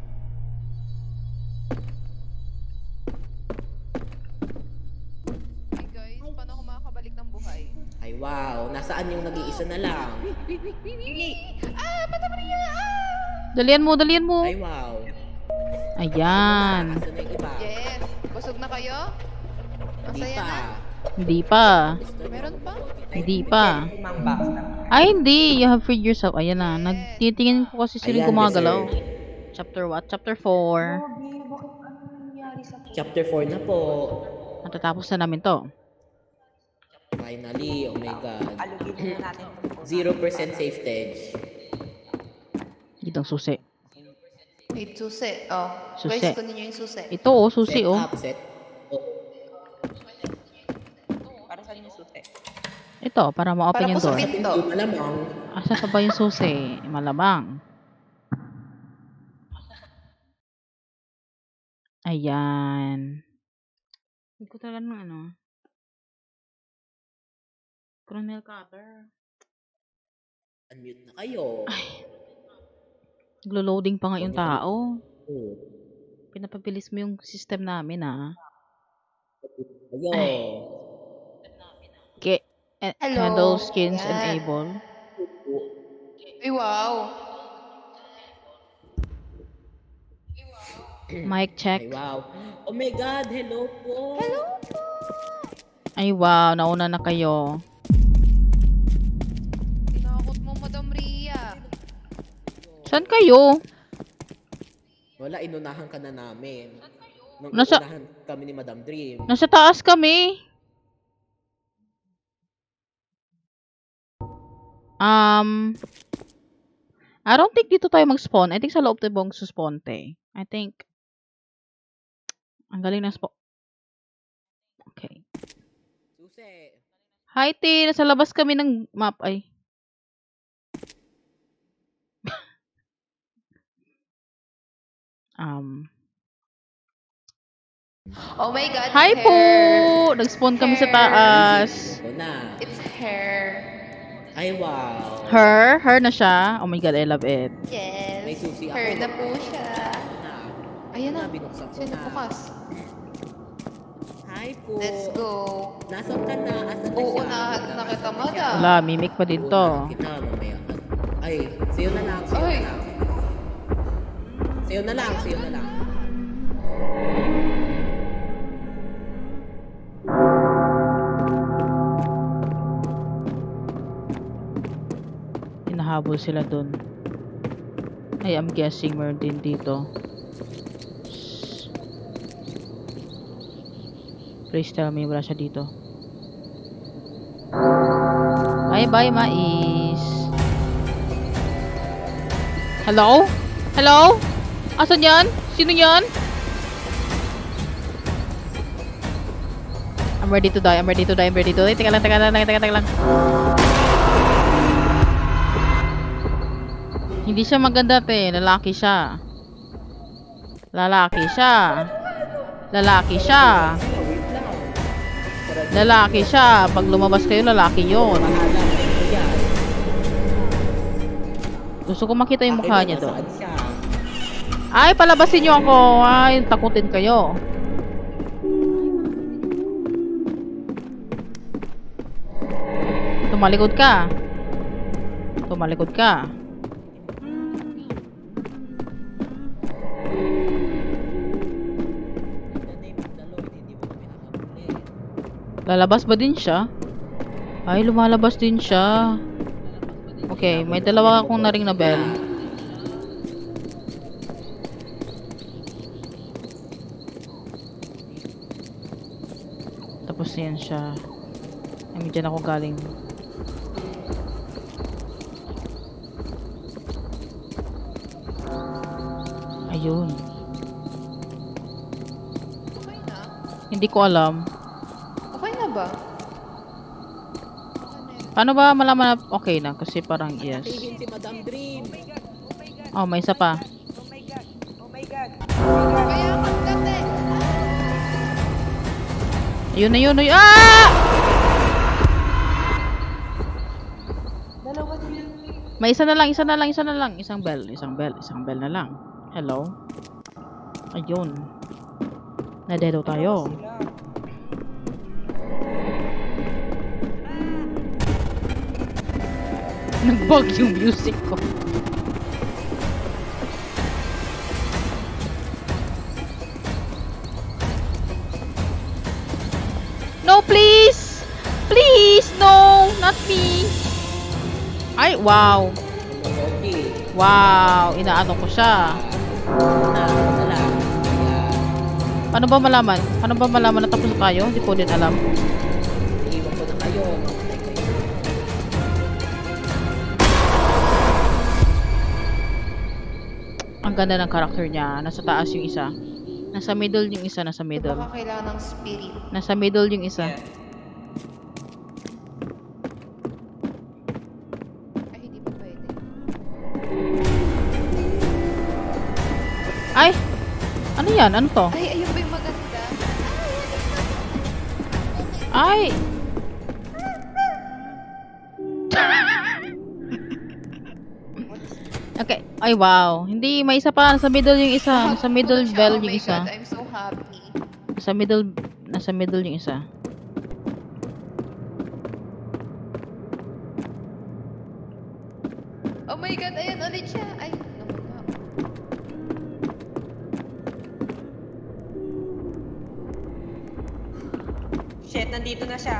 S4: Hey guys, paano ako makakabalik ng buhay?
S2: Ay, wow. Nasaan yung nag-iisa na lang?
S4: Ah! Madam Maria! Ah!
S1: Dalian mo. Dalian mo.
S2: Ay, wow.
S1: Ayan.
S2: Nasaan na yung iba?
S4: Yes! Busog na kayo?
S2: Hindi
S4: Masaya
S2: pa.
S4: na?
S1: Hindi pa.
S4: Meron pa?
S1: Hindi pa.
S3: Limang box lang.
S1: Ay, hindi. You have freed yourself. Ayan na. Nagtitingin ko kasi sila
S2: Ayan,
S1: gumagalaw.
S2: deserve.
S1: Chapter what? Chapter 4.
S3: Grabe, bakit ano nangyari sa
S2: Chapter 4 na po.
S1: Natatapos na namin to.
S2: Finally, oh my god.
S3: alugin na natin?
S2: 0% safetage.
S1: Itong susi.
S4: Wait, susi. Oh,
S1: Susi.
S4: guys, kunin nyo yung susi.
S1: Ito oh, susi
S2: Set
S1: oh.
S2: up, set. Oh,
S3: Para saan yung susi?
S1: Ito, para ma-open
S4: Para
S1: yung
S4: po sa
S1: door.
S4: pinto.
S2: pinto malamang.
S1: Asa sa ba yung susi? Malabang. Ayan. Hindi ko talaga ng ano. Colonel Cutter.
S2: Unmute na kayo.
S1: Naglo-loading pa nga yung tao.
S2: Oh.
S1: Pinapabilis mo yung system namin ah.
S2: Ayo.
S4: Hello.
S1: Handle skins
S4: Yan.
S1: enable.
S4: Ay, wow.
S1: Mic check.
S2: Ay, wow. Oh my god, hello po.
S4: Hello.
S1: Ay wow, nauna na kayo.
S4: Tinakot mo, Madam Ria.
S1: Saan kayo?
S2: Wala, inunahan ka na namin. Nung
S1: Nasa-
S2: inunahan kami ni Madam Dream.
S1: Nasa taas kami. I don't think dito tayo mag-spawn. I think sa loob tayo mag-spawn, te. I think. Ang galing na spawn. Okay.
S2: Susi.
S1: Hi, te. Nasa labas kami ng map. Ay.
S4: Oh my God,
S1: Hi
S4: hair.
S1: po! Nag-spawn kami sa taas.
S2: Ako na.
S4: It's hair.
S2: Ay, wow.
S1: Her? Her na siya? Oh my God, I love it.
S4: Yes.
S2: May susi ako.
S4: Hair na po siya.
S2: Na.
S4: Ayan na.
S2: Binuksan ko
S4: Sino
S2: na.
S4: bukas?
S2: Hi po.
S4: Let's go.
S2: Nasaan ka na? Asan na
S4: Oo,
S2: siya?
S4: nakita mo na.
S1: Wala, mimic pa din to.
S2: Kita mamaya ka. Ay, sayo na lang. Sayo
S4: Ay.
S2: na lang. Sayo na lang. Sayo na lang.
S1: Hinahabol sila dun. Ay, I'm guessing meron din dito. Please tell me wala siya dito. Bye-bye, mais. Hello? Hello? Asan yan? Sino yan? I'm ready to die. I'm ready to die. I'm ready to die. Teka lang. Hindi siya maganda, te. Lalaki siya. Lalaki siya. Lalaki siya.
S2: Wait lang.
S1: Lalaki siya. Pag lumabas kayo, lalaki yun.
S2: Pangalan ko yan.
S1: Gusto ko makita yung mukha niya doon.
S2: Saan siya?
S1: Ay, palabasin niyo ako. Ay, takutin kayo. Tumalikod ka. Tumalikod ka.
S2: The name of the Lord, hindi mo kami hahabulin.
S1: Lalabas ba din siya? Ay, lumalabas din siya. Okay, may dalawa akong naring na bell. Tapos yan siya. Ay, dyan ako galing. Ayun.
S4: Okay na?
S1: Hindi ko alam.
S4: Okay na ba?
S1: Paano ba malaman na okay na? Kasi parang yes.
S2: Sabihin si Madam Dream.
S1: Oh, may isa pa.
S3: Oh my God. Oh my God.
S4: Kaya magdate.
S1: Ayun na yun. Ah!
S3: Dalawa sila.
S1: May isa na lang. Isang bell na lang. Hello? Ayun. Nadedo tayo.
S3: Sila.
S1: Nag-bug yung music ko. No, please! Please, no! Not me! Ay, wow!
S2: Okay.
S1: Wow! Inaano ko siya.
S2: Wala.
S1: Paano ba malaman? Paano ba malaman na tapos na tayo? Hindi ko din alam.
S2: Iiwan ko na kayo. Mamatay kayo.
S1: Ang ganda ng karakter niya. Nasa taas yung isa. Nasa middle yung isa. Nasa middle.
S4: Baka kailangan ng spirit.
S1: Nasa middle yung isa.
S4: Ay, hindi pa pwede.
S1: Ay! Ano yan? Ano to?
S4: Ay, ayun ba yung maganda?
S1: Ay! Okay. Ay, wow. Hindi, may isa pa. Nasa middle yung isa. Nasa middle bell yung isa.
S4: Oh my God, I'm so happy.
S1: Nasa middle yung isa.
S4: Oh my God, ayan ulit siya. Ay, nawala.
S3: Shit, nandito na siya.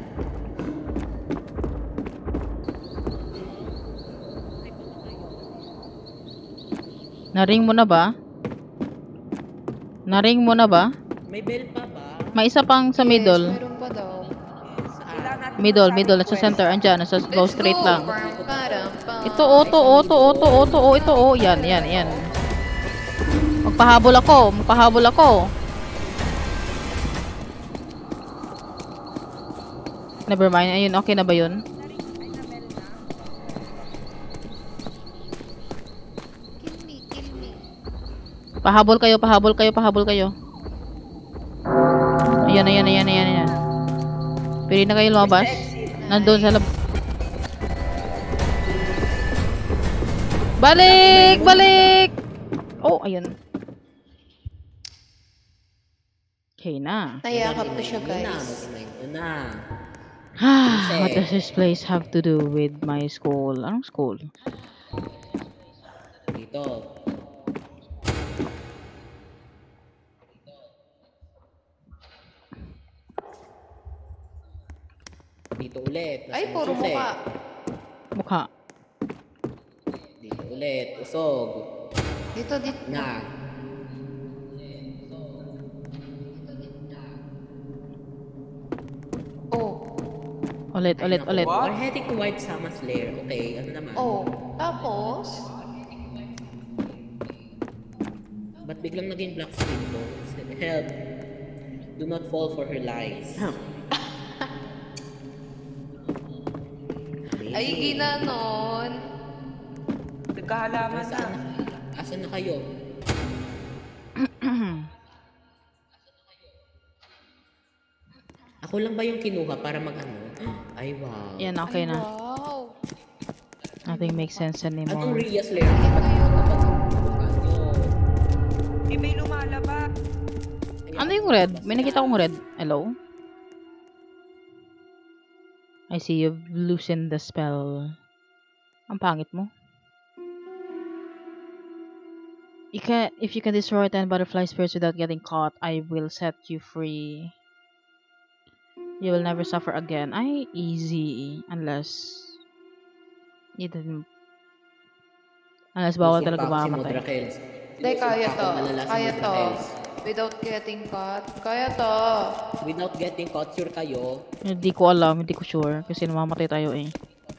S1: Naring mo na ba?
S2: May bell pa ba?
S1: May isa pang sa
S4: Yes,
S1: middle.
S4: meron pa daw.
S3: Kailangan natin
S1: Middle, nasa center, andyan, go
S4: Let's
S1: straight
S4: go!
S1: lang.
S4: Pam.
S1: Ito, auto, ito, yan. Magpahabol ako. Never mind, ayun, okay na ba yun?
S4: Kill me.
S1: Pahabol kayo. Ayan. Pwede na kayo lumabas. Nandun sa Balik! Oh, ayun. Okay na.
S4: Nayakap ko siya, guys.
S1: What does this place have to do with my school? Anong school?
S2: Dito. Dito ulit.
S4: Ay, puro mukha.
S1: Mukha.
S2: Dito ulit. Usog.
S4: Dito.
S2: Na.
S4: Oh.
S1: Ulit.
S2: We're heading to White Sama's lair. Okay, ano naman?
S4: Oh. Tapos,
S2: Ba't biglang naging black skin to? Help. Do not fall for her lies.
S4: ay ginanon.
S3: Nagkahalaman na.
S2: Asan na kayo? Ako lang ba yung kinuha para mag-ano? Ay, wow.
S1: Yan, okay
S4: Ay,
S1: na.
S4: wow.
S1: Nothing makes sense
S2: Anong
S1: anymore.
S2: Ria's lair? Kapag
S3: Eh, may lumalabas.
S1: Ano yung red? May nakita kong red. Hello? I see you've loosened the spell. Ang pangit mo. If you can destroy 10 butterfly spirits without getting caught, I will set you free. You will never suffer again. Ay, easy. Unless you didn't... Unless bawal talaga mamatay.
S4: Hindi, kaya to. Without getting caught. Kaya to.
S2: Without getting caught, sure kayo.
S1: Hindi ko alam, hindi ko sure. Kasi namamatay tayo eh.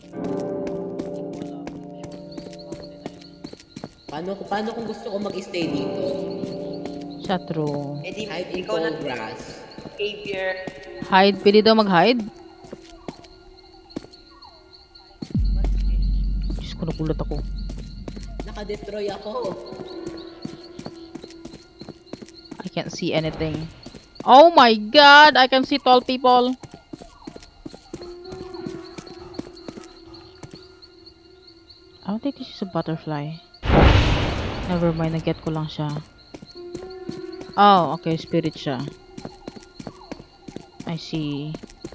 S2: Paano kung gusto ko mag-stay dito?
S1: Siya true.
S3: Eh, di,
S2: Hide in
S3: ikaw na
S2: tall grass.
S3: behavior.
S1: Hide, pili daw mag-hide. Diyos ko, nakulat ako.
S2: Naka-destroy ako.
S1: I can't see anything. Oh my god! I can see tall people. I don't think this is a butterfly. Never mind, na-get ko lang siya. Oh, okay, spirit siya. I see.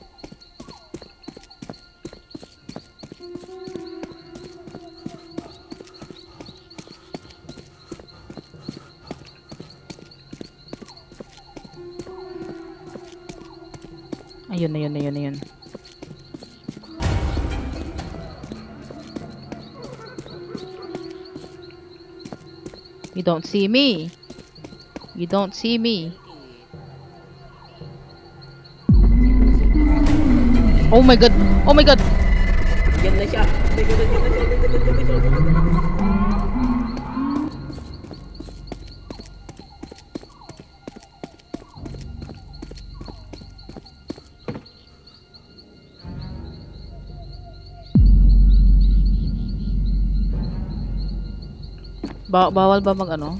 S1: Ayun. You don't see me. Oh my god.
S2: Yan na siya.
S1: Bawal ba mag ano?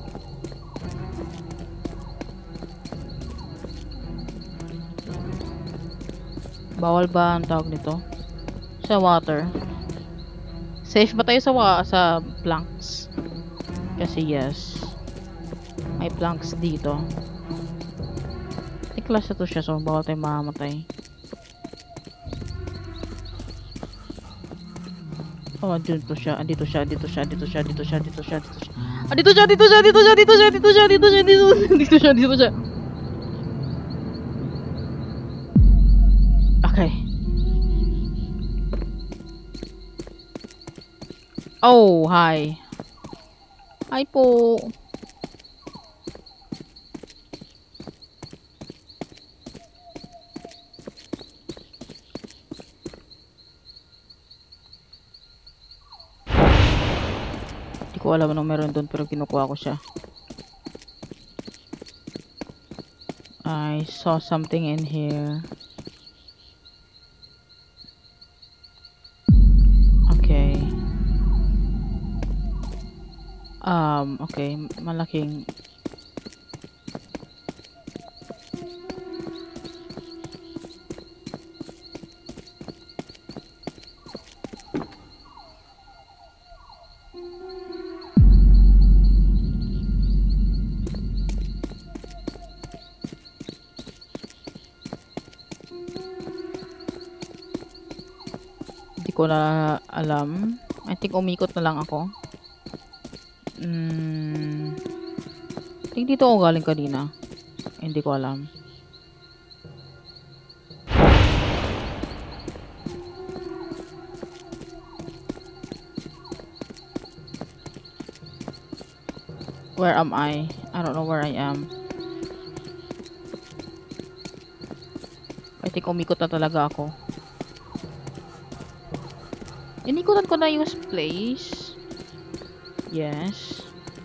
S1: Bawal ba ang tawag nito? Sa water. Safe ba tayo sa planks? Kasi yes. May planks dito. Class na to siya, so bawal tayo mamamatay. Oh, andito siya. Okay. Oh, hi. Hi po. ko alam anong meron doon pero kinukuha ko siya. I saw something in here. Okay. Okay, malaking hindi ko na alam. I think umikot na lang ako. I think dito ako galing kanina. Hindi ko alam. Where am I? I don't know where I am. I think umikot na talaga ako. Inikutan ko na yung place. Yes.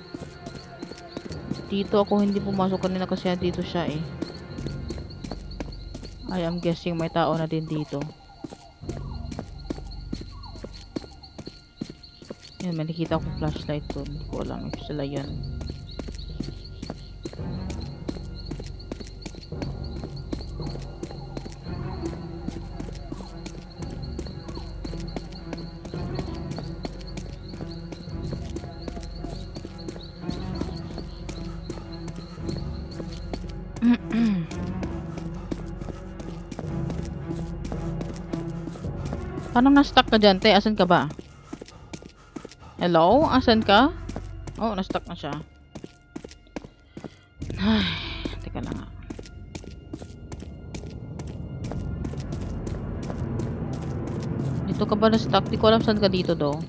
S1: Dito ako hindi pumasok kanina kasi dito siya eh. I am guessing may tao na din dito. Yan, may nakita akong flashlight doon. Hindi ko alam if sila yan. Paano na-stuck ka dyan, te? Asan ka ba? Hello? Asan ka? Oh, na-stuck na siya. Ay, teka lang nga. Dito ka ba na-stuck? Di ko alam saan ka dito, do.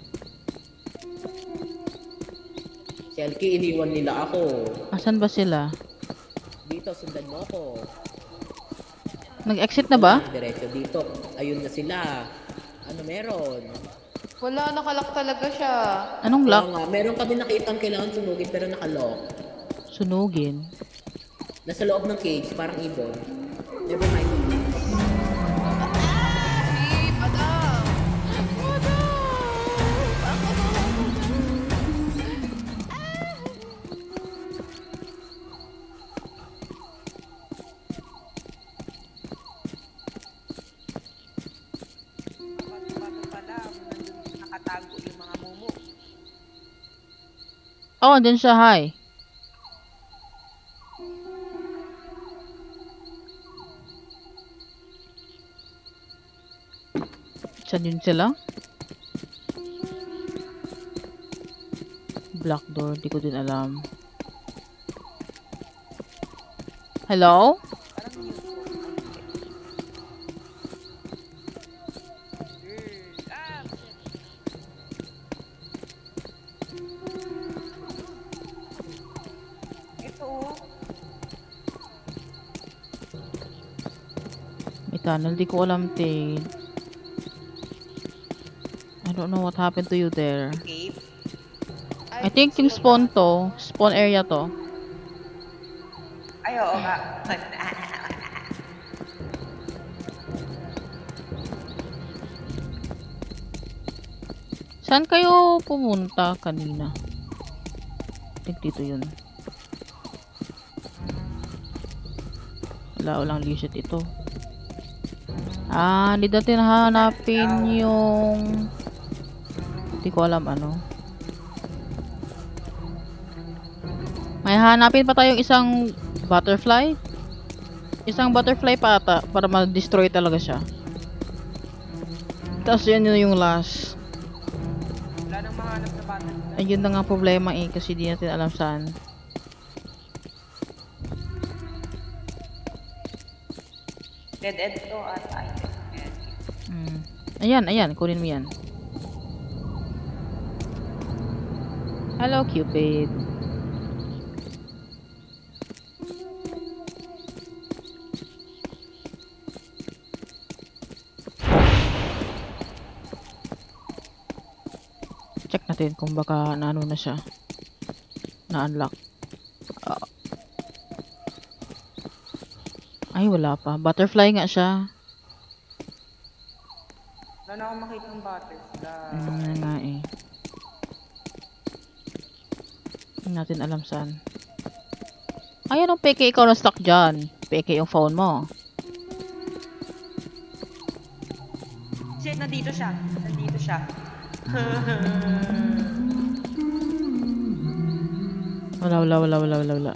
S2: Si Alki, iniwan nila ako.
S1: Asan ba sila?
S2: Dito, sundan mo ako.
S1: Nag-exit na ba?
S2: Diretso dito. Ayun na sila. Ano meron?
S4: Wala, nakalak talaga siya.
S1: Anong lock?
S2: Oo nga, meron kami nakitang kailangan sunugin pero nakalock.
S1: Sunugin.
S2: Nasa loob ng cage, parang ibon. Never mind.
S4: Hey, madam!
S3: Bato pala, nandun nakatago yung mga mumu.
S1: Oh, andun siya. Hi. Saan yun sila? Black door. Di ko din alam. Hello?
S3: Parang news po. Ito oh.
S1: May tunnel. Di ko alam, te. I don't know what happened to you there.
S3: Cave.
S1: I think yung spawn to. Spawn area to.
S3: Ay, oo nga.
S1: Saan kayo pumunta kanina? I think dito yun. Wala, walang leaset ito. Ah, hindi natin hanapin yung... Hindi ko alam ano. May hanapin pa tayong isang butterfly. Isang butterfly pa ata para ma-destroy talaga siya. Tapos yun yung last.
S3: Wala nang mga hanap na bata.
S1: Ayun na nga problema eh kasi di natin alam saan.
S3: Dead end to at item.
S1: Ayan, ayan. Kunin mo yan. Hello, Cupid. Check natin natin kung baka naano na siya. Na-unlock. Ay, wala pa. Butterfly nga siya.
S3: Wala na akong makita ng butterfly.
S1: Ano nga eh. Hindi natin alam saan. Ay, anong peke ikaw na stuck dyan? Peke yung phone mo.
S3: Shit, nandito siya. Nandito siya.
S1: Wala.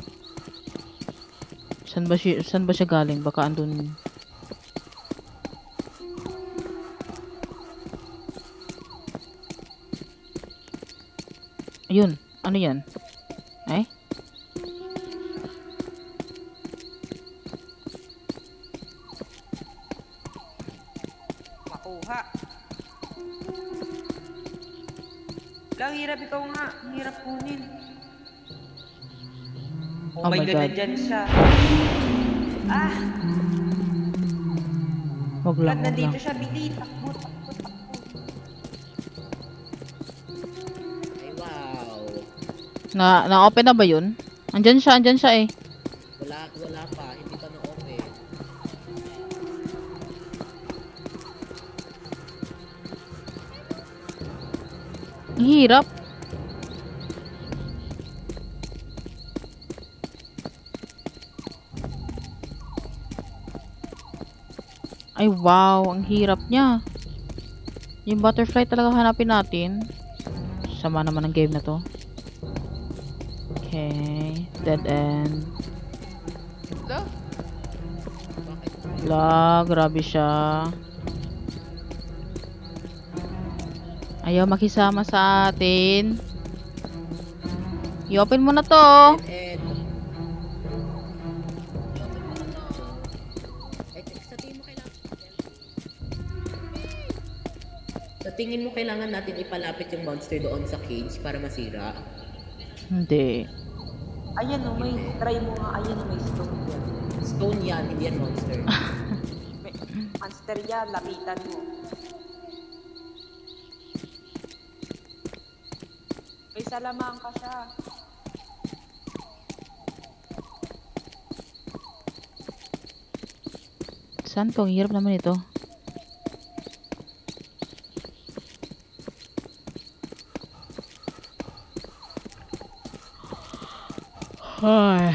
S1: Saan ba siya galing? Baka andun. Ayun. Ano yan? Ay?
S3: Makuha. Lang, hirap ikaw nga. Ang hirap kunin.
S1: Oh my God.
S3: nandyan siya. Ah!
S1: Wag lang,
S3: Pag
S1: wag
S3: nandito
S1: lang.
S3: siya, bili. Takbo.
S2: Ay, wow.
S1: Na-open na ba yun? Andyan siya eh.
S2: Wala pa. Hindi pa na-open.
S1: Ang hirap. Ay, wow. Ang hirap niya. Yung butterfly talaga hanapin natin. Sama naman ang game na to. Okay. Dead end.
S4: Lo?
S1: La, grabe siya. Ayaw makisama sa atin. I-open mo na to.
S2: Dead end. Ay, sa tingin mo kailangan natin ipalapit yung monster doon sa cage para masira?
S1: Hindi.
S3: Ayan o, may try mo nga. Ayan o, may stone yan.
S2: Stone yan, hindi yan monster.
S3: Monster yan, lapitan mo. May salamangka siya.
S1: Saan to? Ang hirap naman ito. Ay.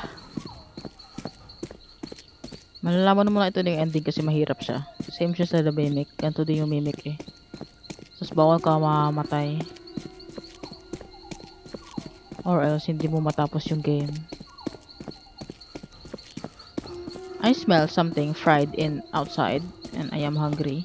S1: Malalaman mo na ito yung ending kasi mahirap siya. Same siya sa The Mimic. Ganito din yung Mimic eh. Tapos bawal ka mamatay. Or else hindi mo matapos yung game. I smell something fried in outside and I am hungry.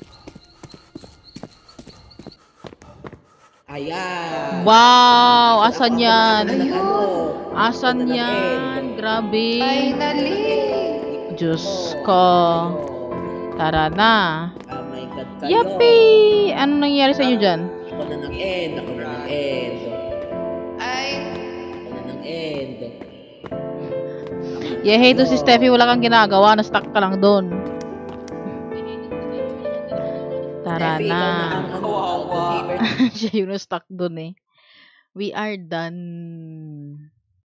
S2: Ayan!
S1: Wow! Asan yan?
S2: Ano?
S1: Asan
S2: Ano na
S1: yan? Grabe.
S4: Finally!
S1: Diyos ko. Tara na.
S2: Oh my God kayo.
S1: Yuppie! Ano nangyari sa inyo dyan?
S2: Ako na ng-end. Ako na ng-end.
S4: Ay,
S2: Ako na ng-end.
S1: Yehey to si Steffi, wala kang ginagawa. Na-stuck ka lang doon. Tara
S2: Steffi, ikaw
S1: na.
S2: ang
S3: Kawawa.
S2: gamer.
S1: Siya yung na-stuck doon eh. We are done.